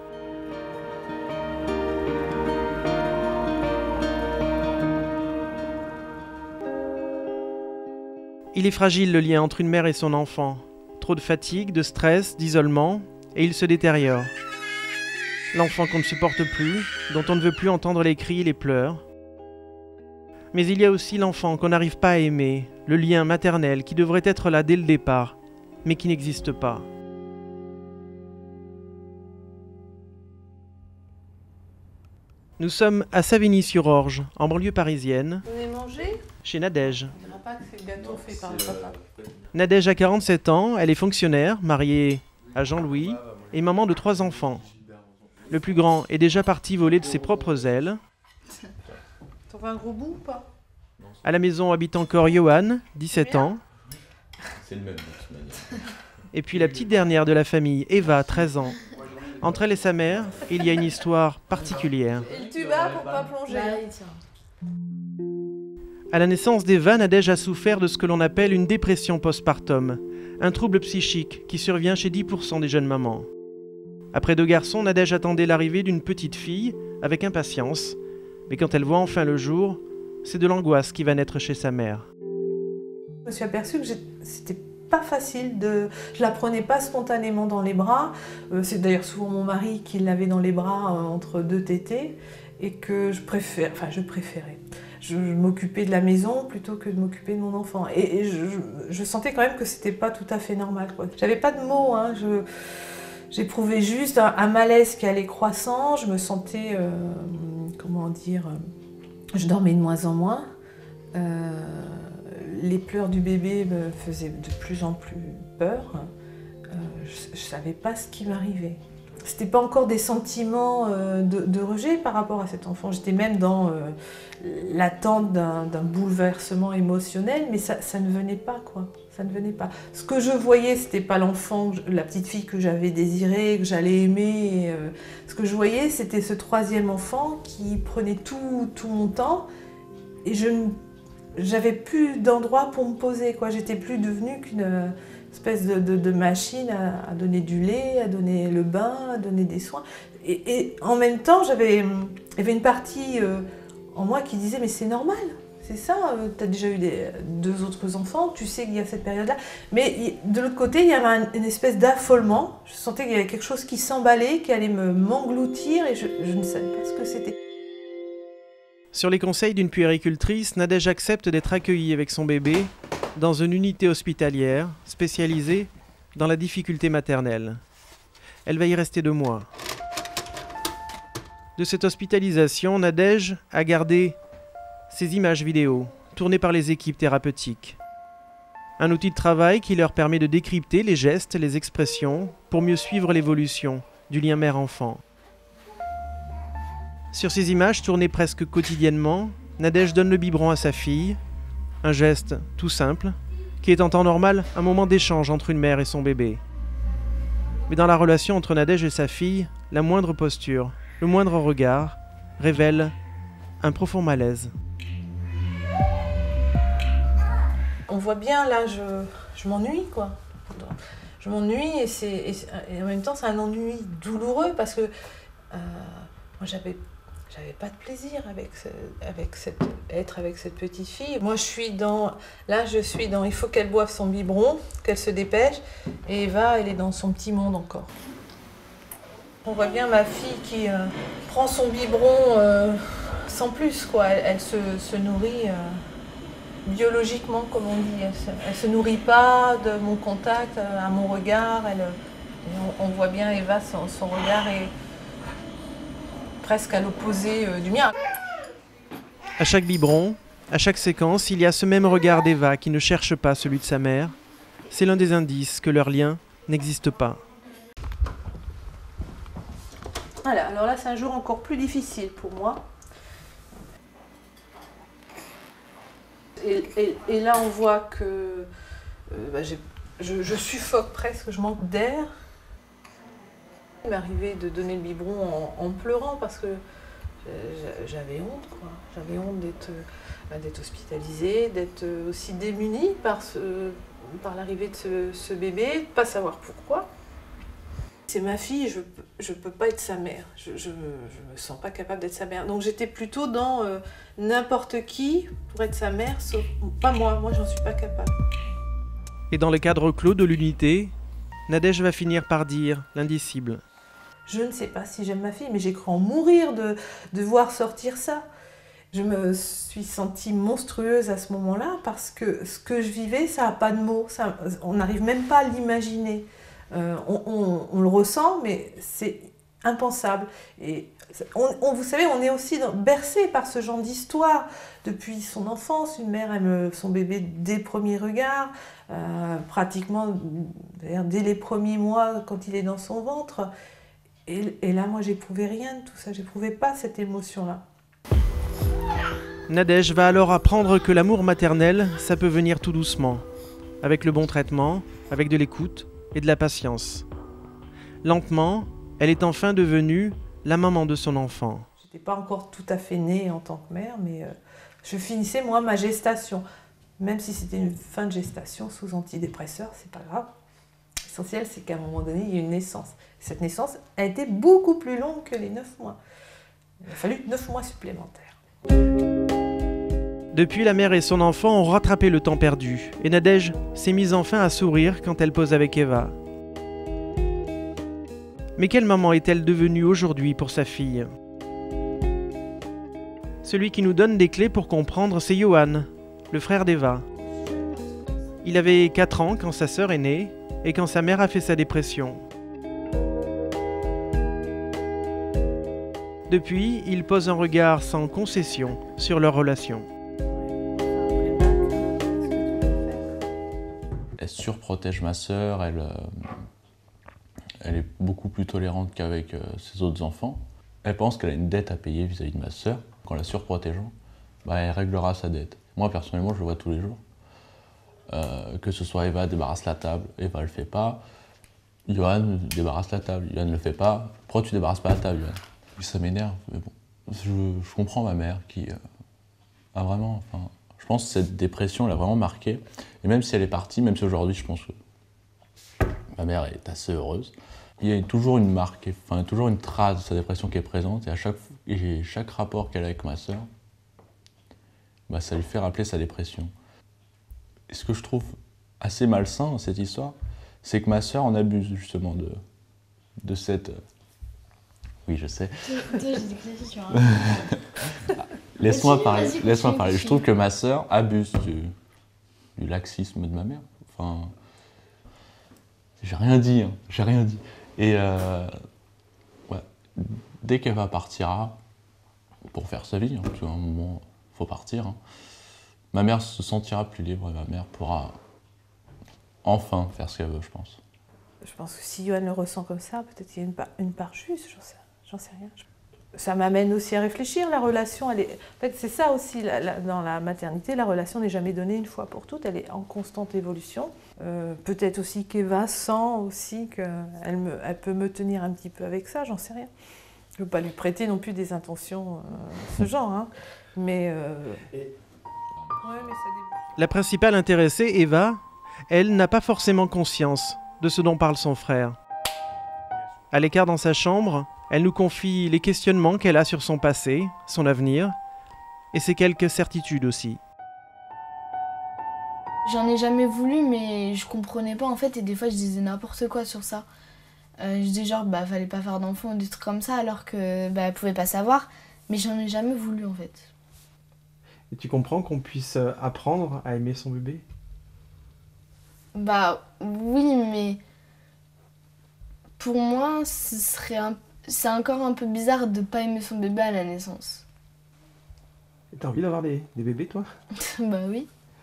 Il est fragile le lien entre une mère et son enfant. Trop de fatigue, de stress, d'isolement, et il se détériore. L'enfant qu'on ne supporte plus, dont on ne veut plus entendre les cris et les pleurs. Mais il y a aussi l'enfant qu'on n'arrive pas à aimer, le lien maternel qui devrait être là dès le départ, mais qui n'existe pas. Nous sommes à Savigny-sur-Orge, en banlieue parisienne, Vous venez manger? chez Nadège. On dirait pas que c'est le gâteau fait par le papa. Nadège a quarante-sept ans, elle est fonctionnaire, mariée à Jean-Louis et maman de trois enfants. Le plus grand est déjà parti voler de ses propres ailes. T'en veux un gros bout ou pas? À la maison habite encore Johan, dix-sept ans. C'est le même de toute manière. Et puis la petite dernière de la famille, Eva, treize ans. Entre elle et sa mère, il y a une histoire particulière. Et le tuba pour pas plonger. À la naissance d'Eva, Nadège a souffert de ce que l'on appelle une dépression postpartum, un trouble psychique qui survient chez dix pour cent des jeunes mamans. Après deux garçons, Nadège attendait l'arrivée d'une petite fille avec impatience, mais quand elle voit enfin le jour, c'est de l'angoisse qui va naître chez sa mère. Je me suis aperçue que c'était pas facile, de... je la prenais pas spontanément dans les bras. Euh, c'est d'ailleurs souvent mon mari qui l'avait dans les bras euh, entre deux tétés et que je préfère, enfin je préférais. Je, je m'occupais de la maison plutôt que de m'occuper de mon enfant. Et, et je, je, je sentais quand même que c'était pas tout à fait normal, quoi. J'avais pas de mots, hein. Je, j'éprouvais juste un, un malaise qui allait croissant. Je me sentais, euh, comment dire, je dormais de moins en moins. Euh, les pleurs du bébé me faisaient de plus en plus peur. Euh, je ne savais pas ce qui m'arrivait. C'était pas encore des sentiments euh, de, de rejet par rapport à cet enfant. J'étais même dans euh, l'attente d'un, d'un bouleversement émotionnel, mais ça, ça ne venait pas, quoi. Ça ne venait pas. Ce que je voyais, c'était pas l'enfant, la petite fille que j'avais désirée, que j'allais aimer. Et, euh, ce que je voyais, c'était ce troisième enfant qui prenait tout, tout mon temps, et je ne j'avais plus d'endroit pour me poser, quoi. J'étais plus devenue qu'une euh, espèce de, de, de machine à, à donner du lait, à donner le bain, à donner des soins. Et, et en même temps, j'avais, il y avait une partie euh, en moi qui disait « mais c'est normal, c'est ça, euh, tu as déjà eu des, deux autres enfants, tu sais qu'il y a cette période-là ». Mais de l'autre côté, il y avait un, une espèce d'affolement. Je sentais qu'il y avait quelque chose qui s'emballait, qui allait me m'engloutir, et je, je ne savais pas ce que c'était. Sur les conseils d'une puéricultrice, Nadège accepte d'être accueillie avec son bébé dans une unité hospitalière spécialisée dans la difficulté maternelle. Elle va y rester deux mois. De cette hospitalisation, Nadège a gardé ces images vidéo tournées par les équipes thérapeutiques. Un outil de travail qui leur permet de décrypter les gestes, les expressions pour mieux suivre l'évolution du lien mère-enfant. Sur ces images tournées presque quotidiennement, Nadège donne le biberon à sa fille, un geste tout simple, qui est en temps normal un moment d'échange entre une mère et son bébé. Mais dans la relation entre Nadège et sa fille, la moindre posture, le moindre regard, révèle un profond malaise. On voit bien, là, je, je m'ennuie, quoi. Je m'ennuie et, c'est, et, et en même temps, c'est un ennui douloureux parce que euh, moi, j'avais... J'avais pas de plaisir avec, ce, avec cette, être avec cette petite fille. Moi, je suis dans... Là, je suis dans... Il faut qu'elle boive son biberon, qu'elle se dépêche. Et Eva, elle est dans son petit monde encore. On voit bien ma fille qui euh, prend son biberon euh, sans plus, quoi. Elle, elle se, se nourrit euh, biologiquement, comme on dit. Elle se, elle se nourrit pas de mon contact, euh, à mon regard. Elle, on, on voit bien Eva, son, son regard est... presque à l'opposé euh, du mien. À chaque biberon, à chaque séquence, il y a ce même regard d'Eva qui ne cherche pas celui de sa mère. C'est l'un des indices que leur lien n'existe pas. Voilà, alors là c'est un jour encore plus difficile pour moi. Et, et, et là on voit que euh, bah, j'ai, je, je suffoque presque, je manque d'air. Il m'est arrivé de donner le biberon en, en pleurant parce que j'avais honte, quoi. J'avais honte d'être, d'être hospitalisée, d'être aussi démunie par, ce, par l'arrivée de ce, ce bébé, de ne pas savoir pourquoi. C'est ma fille, je ne peux pas être sa mère. Je ne me sens pas capable d'être sa mère. Donc j'étais plutôt dans euh, n'importe qui pour être sa mère, sauf pas moi. Moi, j'en suis pas capable. Et dans le cadre clos de l'unité, Nadège va finir par dire l'indicible. Je ne sais pas si j'aime ma fille, mais j'ai cru en mourir de, de voir sortir ça. Je me suis sentie monstrueuse à ce moment-là parce que ce que je vivais, ça n'a pas de mots. Ça, on n'arrive même pas à l'imaginer. Euh, on, on, on le ressent, mais c'est impensable. Et on, on, vous savez, on est aussi dans, bercé par ce genre d'histoire. Depuis son enfance, une mère aime son bébé dès le premier regard, euh, pratiquement dès les premiers mois quand il est dans son ventre. Et, et là, moi, j'éprouvais rien de tout ça. J'éprouvais pas cette émotion-là. Nadège va alors apprendre que l'amour maternel, ça peut venir tout doucement, avec le bon traitement, avec de l'écoute et de la patience. Lentement, elle est enfin devenue la maman de son enfant. Je n'étais pas encore tout à fait née en tant que mère, mais euh, je finissais moi ma gestation. Même si c'était une fin de gestation sous antidépresseurs, c'est pas grave. L'essentiel, c'est qu'à un moment donné, il y a une naissance. Cette naissance a été beaucoup plus longue que les neuf mois. Il a fallu neuf mois supplémentaires. Depuis, la mère et son enfant ont rattrapé le temps perdu, et Nadège s'est mise enfin à sourire quand elle pose avec Eva. Mais quelle maman est-elle devenue aujourd'hui pour sa fille? Celui qui nous donne des clés pour comprendre, c'est Johan, le frère d'Eva. Il avait quatre ans quand sa sœur est née et quand sa mère a fait sa dépression. Depuis, il pose un regard sans concession sur leur relation. Elle surprotège ma sœur, elle, euh, elle est beaucoup plus tolérante qu'avec euh, ses autres enfants. Elle pense qu'elle a une dette à payer vis-à-vis de ma sœur. En la surprotégeant, bah, elle réglera sa dette. Moi, personnellement, je le vois tous les jours. Euh, que ce soit Eva débarrasse la table, Eva le fait pas. Johan débarrasse la table, Johan ne le fait pas. Pourquoi tu débarrasses pas la table, Johan? Ça m'énerve, mais bon. Je, je comprends ma mère qui euh, a vraiment... Enfin, je pense que cette dépression l'a vraiment marquée. Et même si elle est partie, même si aujourd'hui, je pense que ma mère est assez heureuse, il y a toujours une marque, enfin, toujours une trace de sa dépression qui est présente. Et à chaque, et chaque rapport qu'elle a avec ma sœur, bah, ça lui fait rappeler sa dépression. Et ce que je trouve assez malsain dans cette histoire, c'est que ma sœur en abuse justement de, de cette... Oui, je sais. Laisse-moi parler. Laisse-moi parler. Je trouve que ma sœur abuse du, du laxisme de ma mère. Enfin, j'ai rien dit. Hein. J'ai rien dit. Et euh, ouais, dès qu'Eva partira pour faire sa vie, hein, parce qu'à un moment, il faut partir. Hein, ma mère se sentira plus libre et ma mère pourra enfin faire ce qu'elle veut, je pense. Je pense que si Johan le ressent comme ça, peut-être qu'il y a une part, une part juste, j'en sais, j'en sais rien. Ça m'amène aussi à réfléchir, la relation, elle est... En fait, c'est ça aussi, la, la, dans la maternité, la relation n'est jamais donnée une fois pour toutes, elle est en constante évolution. Euh, peut-être aussi qu'Eva sent aussi qu'elle me, elle peut me tenir un petit peu avec ça, j'en sais rien. Je ne veux pas lui prêter non plus des intentions euh, ce genre, hein. Mais... Euh... Ouais, mais ça débouche. La principale intéressée, Eva, elle n'a pas forcément conscience de ce dont parle son frère. À l'écart dans sa chambre, elle nous confie les questionnements qu'elle a sur son passé, son avenir, et ses quelques certitudes aussi. J'en ai jamais voulu, mais je comprenais pas en fait, et des fois je disais n'importe quoi sur ça. Euh, je disais genre, bah fallait pas faire d'enfant ou des trucs comme ça, alors que bah elle pouvait pas savoir, mais j'en ai jamais voulu en fait. Et tu comprends qu'on puisse apprendre à aimer son bébé? Bah oui, mais pour moi, ce serait un... c'est encore un peu bizarre de pas aimer son bébé à la naissance. Et t'as envie d'avoir des, des bébés, toi? Bah oui.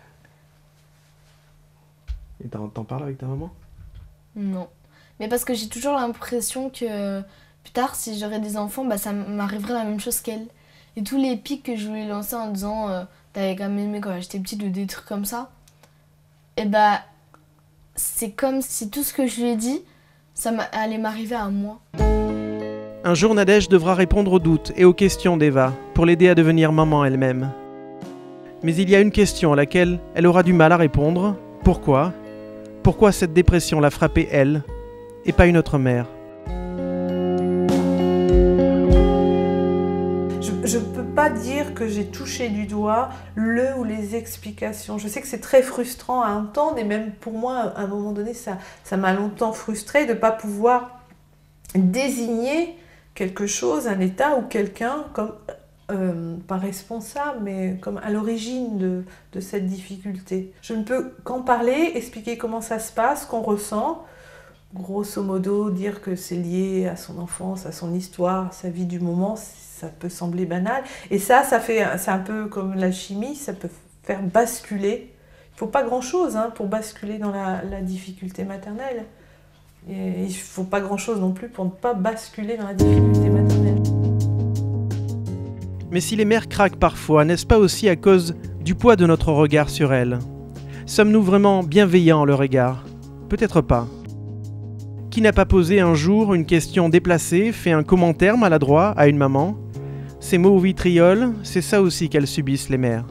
Et t'en, t'en parles avec ta maman? Non. Mais parce que j'ai toujours l'impression que plus tard, si j'aurais des enfants, bah ça m'arriverait la même chose qu'elle. Et tous les pics que je lui ai lancés en disant euh, t'avais quand même aimé quand j'étais petite ou des trucs comme ça, et bah c'est comme si tout ce que je lui ai dit, ça allait m'arriver à moi. Un jour, Nadège devra répondre aux doutes et aux questions d'Eva pour l'aider à devenir maman elle-même. Mais il y a une question à laquelle elle aura du mal à répondre. Pourquoi? Pourquoi cette dépression l'a frappée elle et pas une autre mère? Je ne peux pas dire que j'ai touché du doigt le ou les explications. Je sais que c'est très frustrant à entendre et même pour moi, à un moment donné, ça, ça m'a longtemps frustrée de ne pas pouvoir désigner quelque chose, un état ou quelqu'un comme, euh, pas responsable, mais comme à l'origine de, de cette difficulté. Je ne peux qu'en parler, expliquer comment ça se passe, qu'on ressent. Grosso modo, dire que c'est lié à son enfance, à son histoire, à sa vie du moment, ça peut sembler banal. Et ça, ça fait, c'est un peu comme la chimie, ça peut faire basculer. Il ne faut pas grand-chose hein, pour basculer dans la, la difficulté maternelle. Et il ne faut pas grand-chose non plus pour ne pas basculer dans la difficulté maternelle. Mais si les mères craquent parfois, n'est-ce pas aussi à cause du poids de notre regard sur elles? Sommes-nous vraiment bienveillants à leur égard? Peut-être pas. Qui n'a pas posé un jour une question déplacée, fait un commentaire maladroit à une maman? Ces mots au vitriol, c'est ça aussi qu'elles subissent, les mères.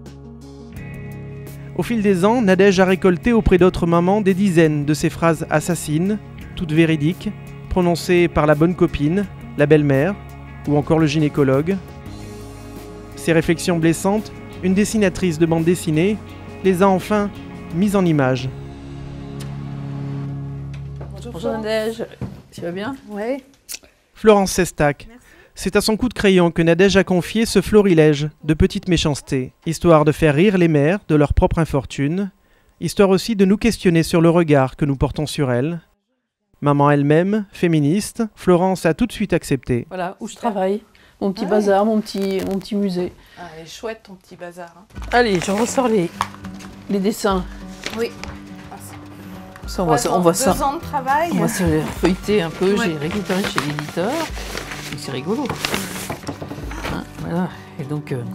Au fil des ans, Nadège a récolté auprès d'autres mamans des dizaines de ces phrases assassines, toutes véridiques, prononcées par la bonne copine, la belle-mère ou encore le gynécologue. Ces réflexions blessantes, une dessinatrice de bande dessinée les a enfin mises en images. Bonjour Nadège, tu vas bien? Oui. Florence Sestac. C'est à son coup de crayon que Nadège a confié ce florilège de petites méchancetés, histoire de faire rire les mères de leur propre infortune, histoire aussi de nous questionner sur le regard que nous portons sur elles. Maman elle-même, féministe, Florence a tout de suite accepté. Voilà, où je travaille. Mon petit ah bazar, ouais. mon, petit, mon petit musée. Ah, elle est chouette ton petit bazar. Hein. Allez, je ressors les, les dessins. Oui. Ça, on voit ça, on voit ça. Deux ans de travail. On va se feuilleter un peu, ouais. J'ai récupéré chez l'éditeur. C'est rigolo. Hein, voilà. Et donc, euh,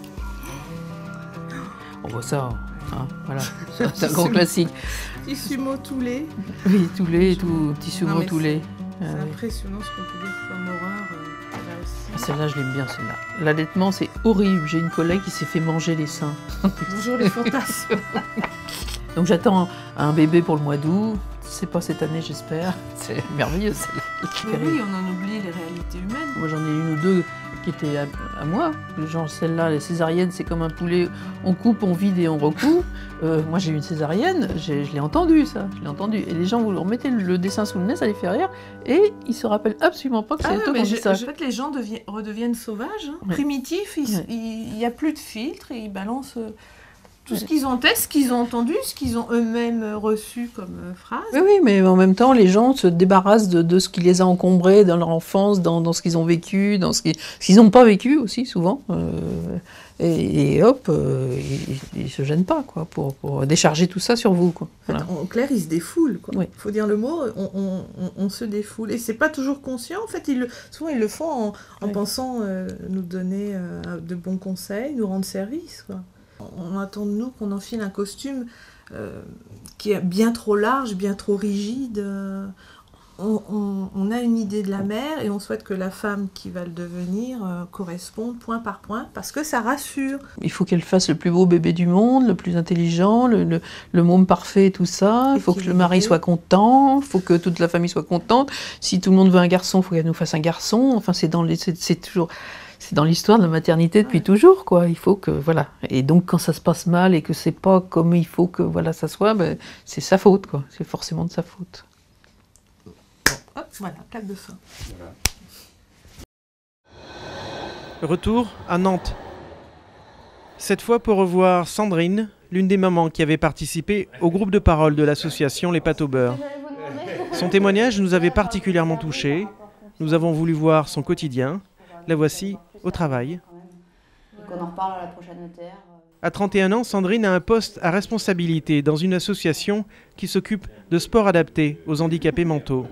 on voit ça. Hein, voilà. C'est un grand classique. Petit sumo tout lait. Oui, tout lait, tout petit sumo tout lait. C'est ah, impressionnant oui. Ce qu'on peut dire comme horreur. Euh, là aussi. Celle-là, je l'aime bien, celle-là. L'allaitement, c'est horrible. J'ai une collègue qui s'est fait manger les seins. Bonjour les fantasmes. Donc j'attends un bébé pour le mois d'août. C'est pas cette année, j'espère. C'est merveilleux, celle-là. Oui, on en oublie les réalités humaines. Moi, j'en ai une ou deux qui étaient à, à moi. Genre celle-là, les césariennes, c'est comme un poulet. On coupe, on vide et on recoupe. Euh, moi, j'ai eu une césarienne. Je l'ai entendu, ça. Je l'ai entendu. Et les gens, vous leur mettez le dessin sous le nez, ça les fait rire. Et ils se rappellent absolument pas que c'est ah, toi qui dit ça. En fait, les gens deviennent, redeviennent sauvages, hein, ouais. primitifs. Il n'y a plus de filtre et ils balancent... Euh, tout ce qu'ils ont en tête, ce qu'ils ont entendu, ce qu'ils ont eux-mêmes reçu comme phrase. Oui, oui, mais en même temps, les gens se débarrassent de, de ce qui les a encombrés dans leur enfance, dans, dans ce qu'ils ont vécu, dans ce qu'ils n'ont pas vécu aussi, souvent. Euh, et, et hop, euh, ils ne se gênent pas, quoi, pour, pour décharger tout ça sur vous, quoi. Voilà. En clair, ils se défoulent, quoi. Oui. Il faut dire le mot, on, on, on, on se défoule. Et c'est pas toujours conscient, en fait, ils le, souvent ils le font en, en oui. pensant euh, nous donner euh, de bons conseils, nous rendre service, quoi. On attend de nous qu'on enfile un costume euh, qui est bien trop large, bien trop rigide. Euh, on, on, on a une idée de la mère et on souhaite que la femme qui va le devenir euh, corresponde point par point parce que ça rassure. Il faut qu'elle fasse le plus beau bébé du monde, le plus intelligent, le, le, le môme parfait, tout ça. Il faut que le mari soit content, il faut que toute la famille soit contente. Si tout le monde veut un garçon, il faut qu'elle nous fasse un garçon. Enfin, c'est dans les, c'est, c'est toujours... C'est dans l'histoire de la maternité depuis ouais. toujours, quoi. Il faut que, voilà. Et donc, quand ça se passe mal et que c'est pas comme il faut que, voilà, ça soit, ben, c'est sa faute, quoi. C'est forcément de sa faute. Bon, hop, voilà, claque de fin. Voilà. Retour à Nantes. Cette fois pour revoir Sandrine, l'une des mamans qui avait participé au groupe de parole de l'association Les Pâtes au beurre. Son témoignage nous avait particulièrement touchés. Nous avons voulu voir son quotidien. La voici au travail. Donc on en reparle à la prochaine notaire. À trente et un ans, Sandrine a un poste à responsabilité dans une association qui s'occupe de sport adapté aux handicapés mentaux.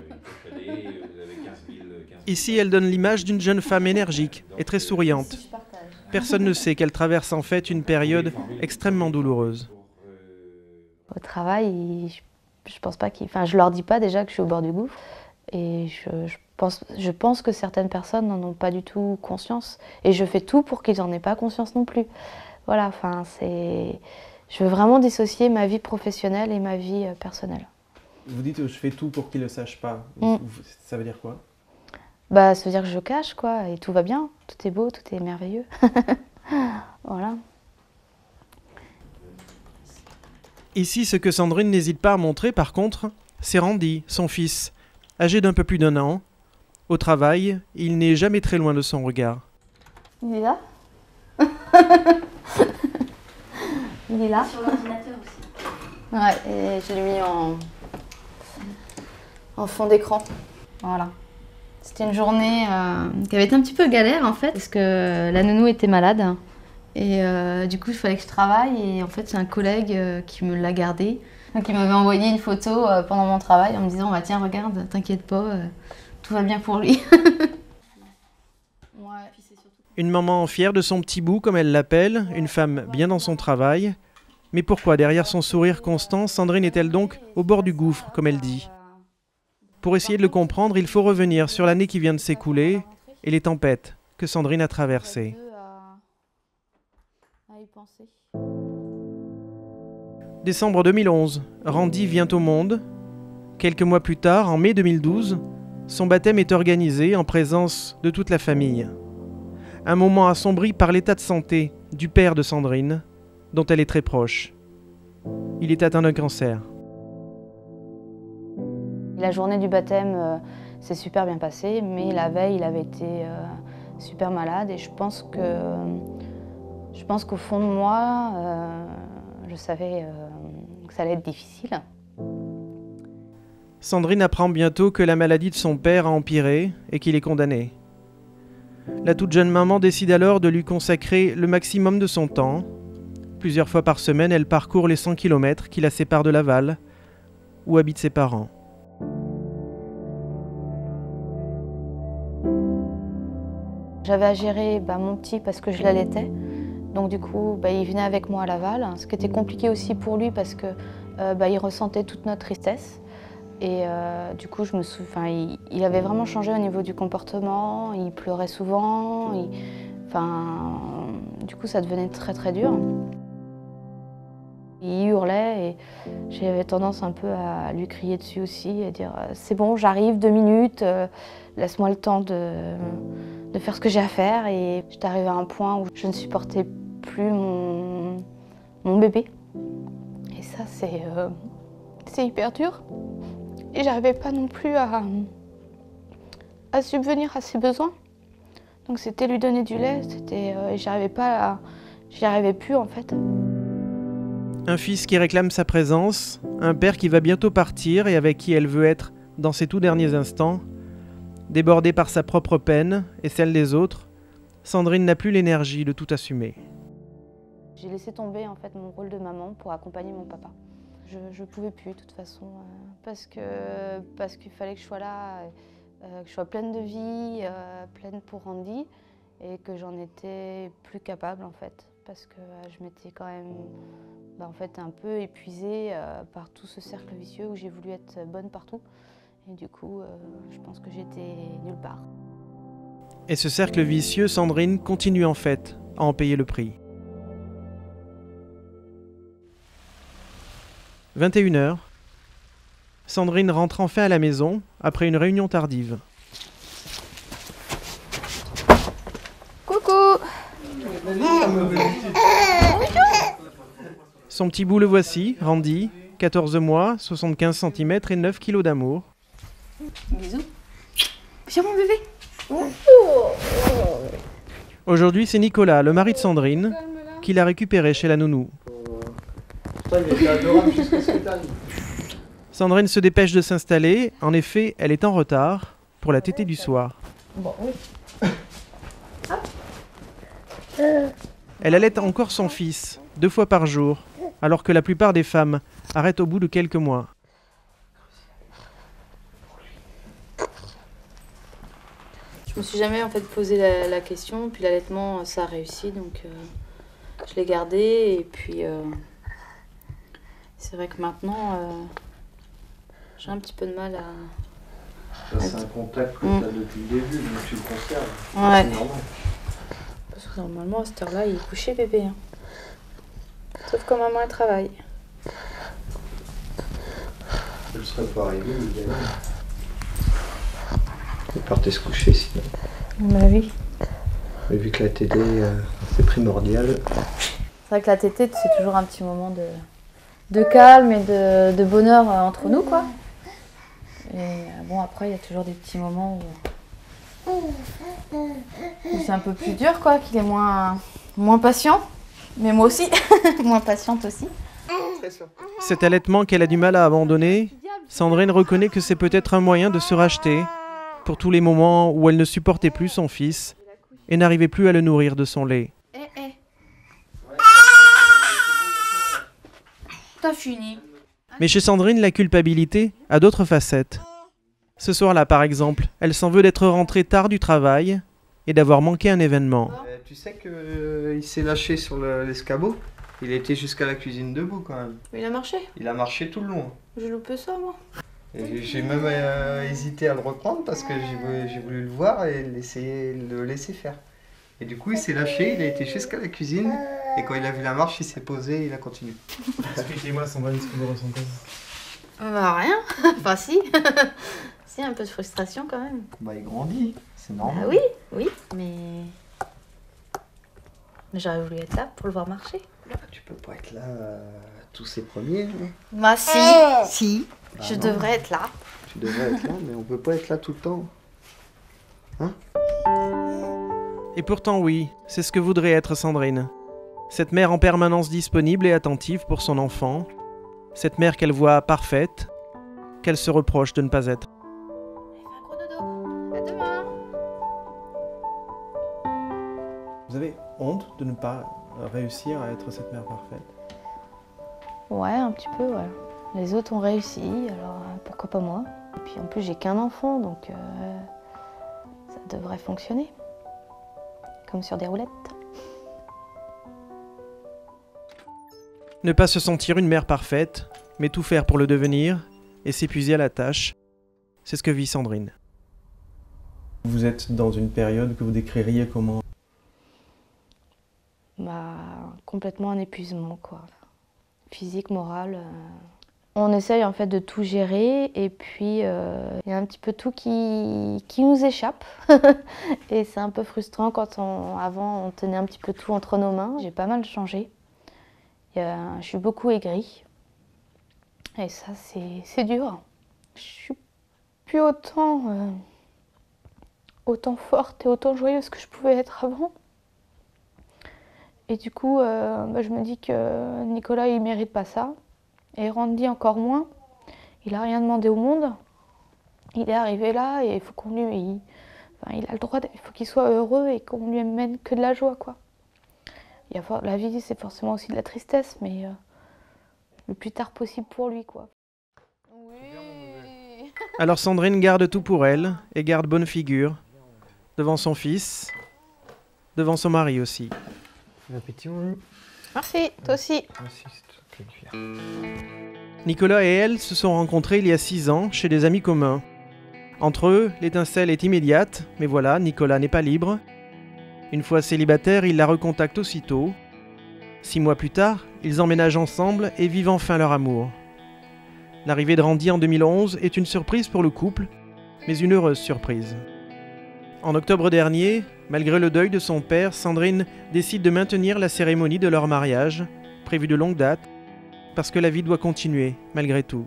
Ici, elle donne l'image d'une jeune femme énergique et très souriante. Personne ne sait qu'elle traverse en fait une période extrêmement douloureuse. Au travail, je pense pas qu'ils... Enfin, je leur dis pas déjà que je suis au bord du gouffre. Et je, je, pense, je pense que certaines personnes n'en ont pas du tout conscience. Et je fais tout pour qu'ils n'en aient pas conscience non plus. Voilà, enfin, c'est... Je veux vraiment dissocier ma vie professionnelle et ma vie personnelle. Vous dites que je fais tout pour qu'ils ne le sachent pas. Mm. Ça veut dire quoi? Bah, ça veut dire que je cache, quoi. Et tout va bien. Tout est beau, tout est merveilleux. Voilà. Ici, ce que Sandrine n'hésite pas à montrer, par contre, c'est Randy, son fils. Âgé d'un peu plus d'un an, au travail, il n'est jamais très loin de son regard. Il est là. Il est là. Sur l'ordinateur aussi. Ouais, et je l'ai mis en, en fond d'écran. Voilà. C'était une journée euh, qui avait été un petit peu galère en fait, parce que la nounou était malade. Et euh, du coup, il fallait que je travaille. Et en fait, c'est un collègue euh, qui me l'a gardé. Donc il m'avait envoyé une photo euh, pendant mon travail en me disant bah, « Tiens, regarde, t'inquiète pas, euh, tout va bien pour lui. » Une maman fière de son petit bout, comme elle l'appelle, une femme bien dans son travail. Mais pourquoi, derrière son sourire constant, Sandrine est-elle donc au bord du gouffre, comme elle dit? Pour essayer de le comprendre, il faut revenir sur l'année qui vient de s'écouler et les tempêtes que Sandrine a traversées. Décembre deux mille onze, Randy vient au monde. Quelques mois plus tard, en mai deux mille douze, son baptême est organisé en présence de toute la famille. Un moment assombri par l'état de santé du père de Sandrine, dont elle est très proche. Il est atteint d'un cancer. La journée du baptême euh, s'est super bien passée, mais la veille, il avait été euh, super malade et je pense que, euh, je pense qu'au fond de moi, euh, je savais euh, que ça allait être difficile. Sandrine apprend bientôt que la maladie de son père a empiré et qu'il est condamné. La toute jeune maman décide alors de lui consacrer le maximum de son temps. Plusieurs fois par semaine, elle parcourt les cent kilomètres qui la séparent de Laval, où habitent ses parents. J'avais à gérer bah, mon petit parce que je l'allaitais. Donc du coup, bah, il venait avec moi à Laval, ce qui était compliqué aussi pour lui parce que euh, bah, il ressentait toute notre tristesse. Et euh, du coup, je me sou... enfin, il, il avait vraiment changé au niveau du comportement, il pleurait souvent, il... enfin, du coup, ça devenait très très dur. Il hurlait et j'avais tendance un peu à lui crier dessus aussi, à dire « c'est bon, j'arrive, deux minutes, euh, laisse-moi le temps de, de faire ce que j'ai à faire ». Et j'étais arrivée à un point où je ne supportais plus mon, mon bébé. Et ça, c'est euh, c'est hyper dur. Et j'arrivais pas non plus à, à subvenir à ses besoins. Donc c'était lui donner du lait, c'était, euh, j'y arrivais pas à, j'y arrivais plus en fait. Un fils qui réclame sa présence, un père qui va bientôt partir et avec qui elle veut être dans ses tout derniers instants. Débordée par sa propre peine et celle des autres, Sandrine n'a plus l'énergie de tout assumer. J'ai laissé tomber en fait mon rôle de maman pour accompagner mon papa. Je ne pouvais plus de toute façon, euh, parce que parce qu'il fallait que je sois là, euh, que je sois pleine de vie, euh, pleine pour Randy, et que j'en étais plus capable en fait, parce que euh, je m'étais quand même bah, en fait, un peu épuisée euh, par tout ce cercle vicieux où j'ai voulu être bonne partout, et du coup, euh, je pense que j'étais nulle part. Et ce cercle vicieux, Sandrine continue en fait à en payer le prix. vingt et une heures, Sandrine rentre enfin à la maison après une réunion tardive. Coucou. Son petit bout le voici, Randy, quatorze mois, soixante-quinze centimètres et neuf kilos d'amour. Bisous. Viens mon bébé. Aujourd'hui, c'est Nicolas, le mari de Sandrine, qui l'a récupéré chez la nounou. Sandrine se dépêche de s'installer. En effet, elle est en retard pour la tétée du soir. Bon, oui. Elle allaite encore son fils, deux fois par jour, alors que la plupart des femmes arrêtent au bout de quelques mois. Je me suis jamais en fait posé la, la question, puis l'allaitement ça a réussi, donc euh, je l'ai gardé et puis euh, c'est vrai que maintenant euh, j'ai un petit peu de mal à... Ça, c'est un contact que mmh. tu as depuis le début, donc tu le conserves. Ouais. C'est normal. Parce que normalement à cette heure-là il est couché bébé. Hein. Sauf quand maman elle travaille. Elle serait pas arrivée, il y a Il partait se coucher sinon. Bah oui. Mais vu que la tétée, euh, c'est primordial. C'est vrai que la tétée, c'est toujours un petit moment de, de calme et de, de bonheur entre nous, quoi. Et bon, après, il y a toujours des petits moments où, où c'est un peu plus dur, quoi, qu'il est moins, moins patient. Mais moi aussi, moins patiente aussi. Cet allaitement qu'elle a du mal à abandonner, Sandrine reconnaît que c'est peut-être un moyen de se racheter pour tous les moments où elle ne supportait plus son fils et n'arrivait plus à le nourrir de son lait. Eh, eh. T'as fini. Mais chez Sandrine, la culpabilité a d'autres facettes. Ce soir-là, par exemple, elle s'en veut d'être rentrée tard du travail et d'avoir manqué un événement. Euh, tu sais qu'il s'est lâché sur l'escabeau. Il a été jusqu'à la cuisine debout quand même. Mais il a marché. Il a marché tout le long. J'ai loupé ça, moi. J'ai même euh, hésité à le reprendre parce que j'ai voulu, voulu le voir et laisser, le laisser faire. Et du coup, il s'est lâché, il a été jusqu'à la cuisine. Et quand il a vu la marche, il s'est posé et il a continué. Expliquez-moi, Sandrine, ce que vous ressentez. Bah rien, enfin si. Si, un peu de frustration quand même. Bah il grandit, c'est normal. Ah oui, oui, mais... Mais j'aurais voulu être là pour le voir marcher. Bah, tu peux pas être là euh, tous ces premiers. Mais... Bah si, si, bah, je non. devrais être là. Tu devrais être là, mais on peut pas être là tout le temps. Hein? Et pourtant oui, c'est ce que voudrait être Sandrine. Cette mère en permanence disponible et attentive pour son enfant. Cette mère qu'elle voit parfaite, qu'elle se reproche de ne pas être. À demain. Vous avez honte de ne pas réussir à être cette mère parfaite? Ouais, un petit peu, ouais. Les autres ont réussi, alors euh, pourquoi pas moi? Et puis en plus, j'ai qu'un enfant, donc euh, ça devrait fonctionner. Comme sur des roulettes. Ne pas se sentir une mère parfaite, mais tout faire pour le devenir et s'épuiser à la tâche, c'est ce que vit Sandrine. Vous êtes dans une période que vous décririez comment? Bah, complètement un épuisement, quoi. Physique, moral. Euh... On essaye en fait de tout gérer et puis il euh, y a un petit peu tout qui, qui nous échappe. Et c'est un peu frustrant quand on, avant on tenait un petit peu tout entre nos mains. J'ai pas mal changé. Y a, je suis beaucoup aigrie. Et ça, c'est dur. Je suis plus autant, euh, autant forte et autant joyeuse que je pouvais être avant. Et du coup, euh, bah, je me dis que Nicolas, il mérite pas ça. Et Randy encore moins. Il a rien demandé au monde. Il est arrivé là et il faut qu'on lui... Il, enfin, il a le droit, il faut qu'il soit heureux et qu'on lui amène que de la joie, quoi. Il y a, la vie, c'est forcément aussi de la tristesse, mais euh, le plus tard possible pour lui, quoi. Oui. Alors Sandrine garde tout pour elle et garde bonne figure. Devant son fils, devant son mari aussi. Bon appétit, mon Merci, toi aussi. Merci, c'est toi qui le Nicolas et elle se sont rencontrés il y a six ans chez des amis communs. Entre eux, l'étincelle est immédiate, mais voilà, Nicolas n'est pas libre. Une fois célibataire, il la recontacte aussitôt. Six mois plus tard, ils emménagent ensemble et vivent enfin leur amour. L'arrivée de Randy en deux mille onze est une surprise pour le couple, mais une heureuse surprise. En octobre dernier, malgré le deuil de son père, Sandrine décide de maintenir la cérémonie de leur mariage, prévue de longue date, parce que la vie doit continuer, malgré tout.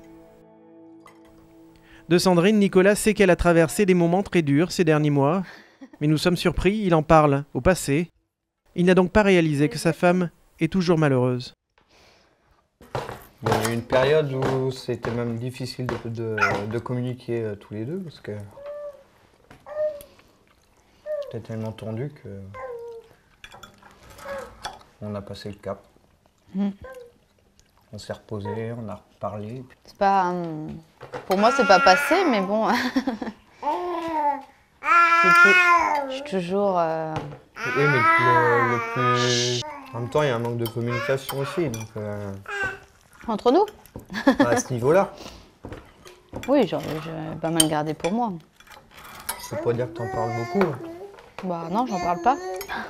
De Sandrine, Nicolas sait qu'elle a traversé des moments très durs ces derniers mois, mais nous sommes surpris, il en parle au passé. Il n'a donc pas réalisé que sa femme est toujours malheureuse. Il y a eu une période où c'était même difficile de, de, de communiquer euh, tous les deux, parce que c'était tellement tendu que on a passé le cap. Mmh. On s'est reposé, on a reparlé. C'est pas, euh, pour moi, c'est pas passé, mais bon. Je suis toujours. Euh... Oui, mais le, le plus. En même temps, il y a un manque de communication aussi, donc. Euh... Entre nous? À ce niveau-là. Oui, j'ai pas mal gardé pour moi. Ça veut pas dire que t'en parles beaucoup. Bah non, j'en parle pas.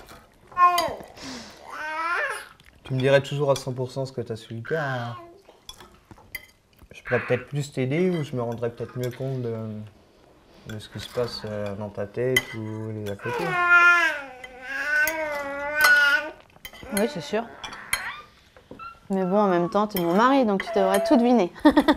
Tu me dirais toujours à cent pour cent ce que t'as su lui faire. Hein. Je pourrais peut-être plus t'aider ou je me rendrais peut-être mieux compte de, de ce qui se passe dans ta tête ou les à côté. Oui, c'est sûr. Mais bon, en même temps, t'es mon mari, donc tu devrais tout deviner.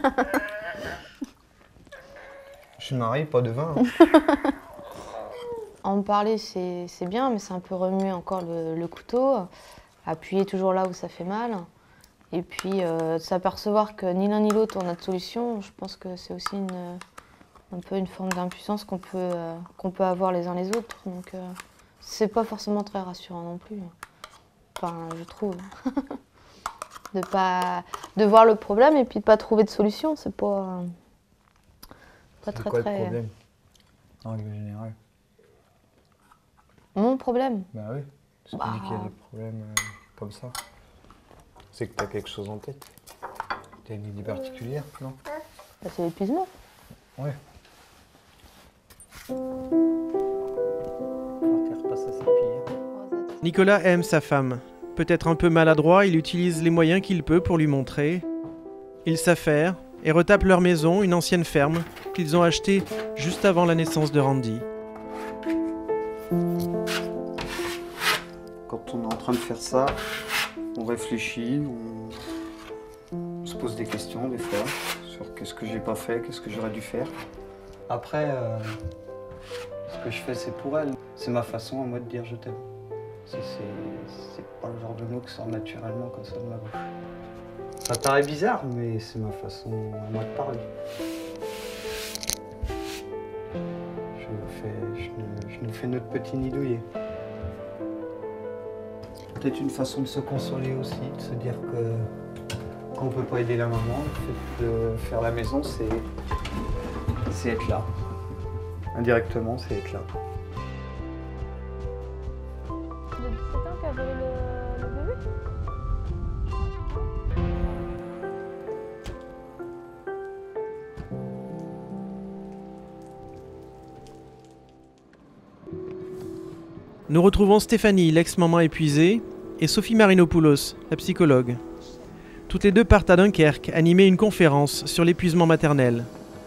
Je suis marié, pas de vin. Hein. En parler, c'est bien, mais c'est un peu remuer encore le, le couteau. Appuyer toujours là où ça fait mal. Et puis, euh, s'apercevoir que ni l'un ni l'autre on a de solution, je pense que c'est aussi une, un peu une forme d'impuissance qu'on peut, euh, qu'on peut avoir les uns les autres. Donc, euh, c'est pas forcément très rassurant non plus. Enfin, je trouve. de, pas, de voir le problème et puis de pas trouver de solution, c'est pas, euh, pas très quoi très. le problème en règle générale? Mon problème? Bah oui, parce qu'on dit qu'il y a des problèmes euh, comme ça. C'est que t'as quelque chose en tête. T'as une idée particulière, non? Bah, c'est l'épuisement. Ouais. Nicolas aime sa femme. Peut-être un peu maladroit, il utilise les moyens qu'il peut pour lui montrer. Ils s'affairent et retapent leur maison, une ancienne ferme qu'ils ont achetée juste avant la naissance de Randy. Quand on est en train de faire ça, on réfléchit, on se pose des questions des fois sur qu'est-ce que j'ai pas fait, qu'est-ce que j'aurais dû faire. Après, euh, ce que je fais, c'est pour elle. C'est ma façon à moi de dire je t'aime. C'est pas le genre de mot qui sort naturellement comme ça de ma bouche. Ça paraît bizarre, mais c'est ma façon à moi de parler. Je, fais, je, nous, je nous fais notre petit nid douillet. Peut-être une façon de se consoler aussi, de se dire que qu'on peut pas aider la maman, le fait de faire la maison, c'est c'est être là. Indirectement, c'est être là. Il y a dix-sept ans qu'a volé le, le bébé? Nous retrouvons Stéphanie, l'ex-maman épuisée, et Sophie Marinopoulos, la psychologue. Toutes les deux partent à Dunkerque animer une conférence sur l'épuisement maternel.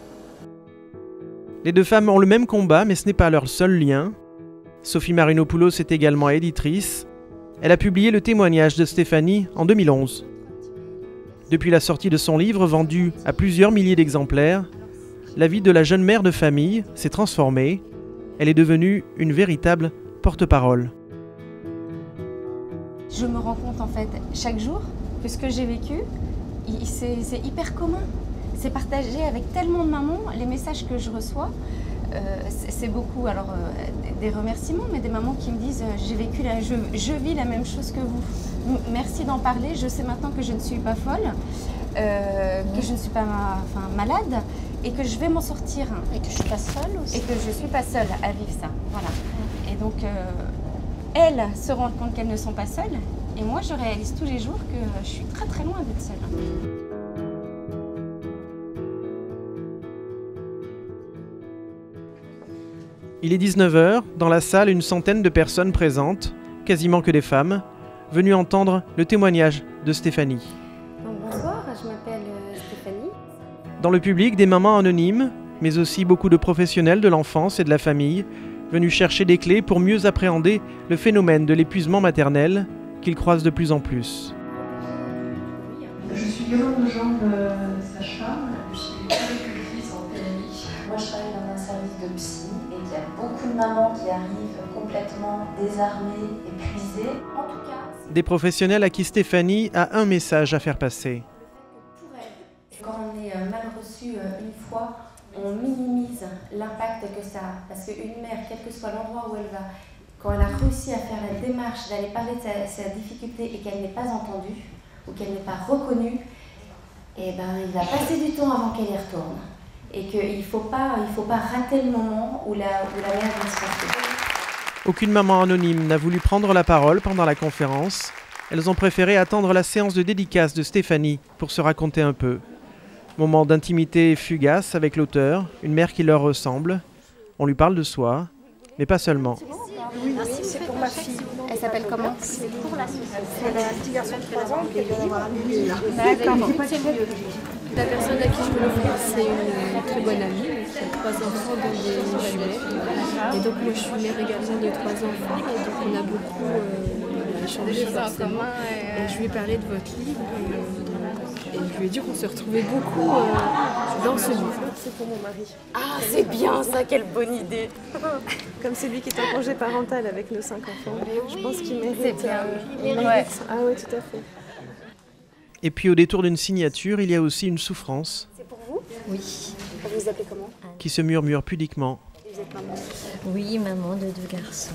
Les deux femmes ont le même combat, mais ce n'est pas leur seul lien. Sophie Marinopoulos est également éditrice. Elle a publié le témoignage de Stéphanie en deux mille onze. Depuis la sortie de son livre, vendu à plusieurs milliers d'exemplaires, la vie de la jeune mère de famille s'est transformée. Elle est devenue une véritable porte-parole. Je me rends compte en fait chaque jour que ce que j'ai vécu, c'est hyper commun. C'est partagé avec tellement de mamans, les messages que je reçois, euh, c'est beaucoup alors euh, des remerciements, mais des mamans qui me disent euh, j'ai vécu, la, je, je vis la même chose que vous. Merci d'en parler, je sais maintenant que je ne suis pas folle, euh, que je ne suis pas ma, enfin, malade et que je vais m'en sortir. Et que je ne suis pas seule aussi. Et que je ne suis pas seule à vivre ça, voilà. Et donc, euh, elles se rendent compte qu'elles ne sont pas seules. Et moi, je réalise tous les jours que je suis très très loin d'être seule. Il est dix-neuf heures, dans la salle, une centaine de personnes présentes, quasiment que des femmes, venues entendre le témoignage de Stéphanie. Bonsoir, je m'appelle Stéphanie. Dans le public, des mamans anonymes, mais aussi beaucoup de professionnels de l'enfance et de la famille, venus chercher des clés pour mieux appréhender le phénomène de l'épuisement maternel qu'ils croisent de plus en plus. Je suis Yolande Legendre, sage-femme, je suis puéricultrice en P M I. Moi je travaille dans un service de psy et il y a beaucoup de mamans qui arrivent complètement désarmées, épuisées. En tout cas, des professionnels à qui Stéphanie a un message à faire passer. Quand on est mal reçu une fois, on minimise l'impact que ça a. Parce qu'une mère, quel que soit l'endroit où elle va, quand elle a réussi à faire la démarche d'aller parler de sa, sa difficulté et qu'elle n'est pas entendue, ou qu'elle n'est pas reconnue, eh ben, il va passer du temps avant qu'elle y retourne. Et qu'il ne faut pas, il faut pas rater le moment où la, où la mère va se passer. Aucune maman anonyme n'a voulu prendre la parole pendant la conférence. Elles ont préféré attendre la séance de dédicace de Stéphanie pour se raconter un peu. Moment d'intimité fugace avec l'auteur, une mère qui leur ressemble. On lui parle de soi, mais pas seulement. Oui, oui, c'est pour ma fille. Elle s'appelle comment? C'est pour la société. C'est un petit garçon de trois ans qui vient d'avoir un bébé là. D'accord. La personne à qui je veux l'offrir, c'est une très bonne amie qui a trois enfants, dont des jumelles. Et donc moi je suis mère également de trois enfants, et donc on a beaucoup euh, échangé forcément. Et je lui ai parlé de votre livre, et, et je lui ai dit qu'on se retrouvait beaucoup euh, dans ce livre. C'est pour mon mari. Ah, c'est bien ça, quelle bonne idée. Comme c'est lui qui est en congé parental avec nos cinq enfants, je pense qu'il mérite. C'est bien. Euh, il mérite. Ouais. Ah oui, tout à fait. Et puis au détour d'une signature, il y a aussi une souffrance. C'est pour vous? Oui. Vous vous appelez comment? Qui se murmure pudiquement. Vous êtes maman? Oui, maman de deux garçons.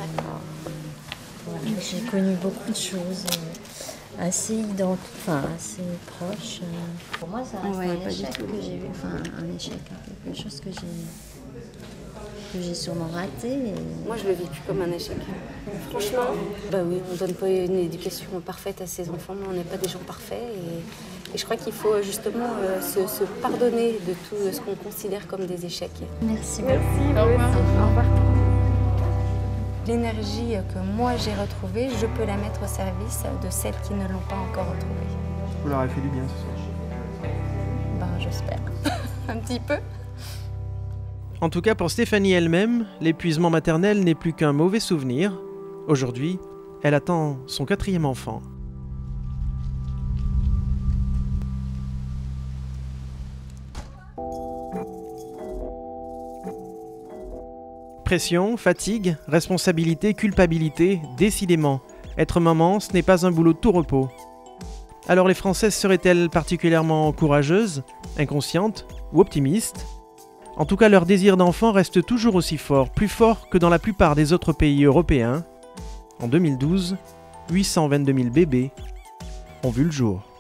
Voilà, j'ai connu beaucoup de choses euh, assez ident... enfin, assez proches. Euh. Pour moi, ça reste Ouais, un pas du échec tout. que j'ai eu. Enfin, un échec, hein, quelque chose que j'ai que j'ai sûrement raté. Et... Moi, je le vis plus comme un échec. Franchement, bah oui, on ne donne pas une éducation parfaite à ses enfants, mais on n'est pas des gens parfaits. Et, et je crois qu'il faut justement euh, se, se pardonner de tout ce qu'on considère comme des échecs. Merci. Merci. Au revoir. Au revoir. L'énergie que moi j'ai retrouvée, je peux la mettre au service de celles qui ne l'ont pas encore retrouvée. Vous leur avez fait du bien ce soir? Ben, j'espère. Un petit peu. En tout cas, pour Stéphanie elle-même, l'épuisement maternel n'est plus qu'un mauvais souvenir. Aujourd'hui, elle attend son quatrième enfant. Pression, fatigue, responsabilité, culpabilité, décidément, être maman, ce n'est pas un boulot de tout repos. Alors les Françaises seraient-elles particulièrement courageuses, inconscientes ou optimistes? En tout cas, leur désir d'enfant reste toujours aussi fort, plus fort que dans la plupart des autres pays européens. En deux mille douze, huit cent vingt-deux mille bébés ont vu le jour.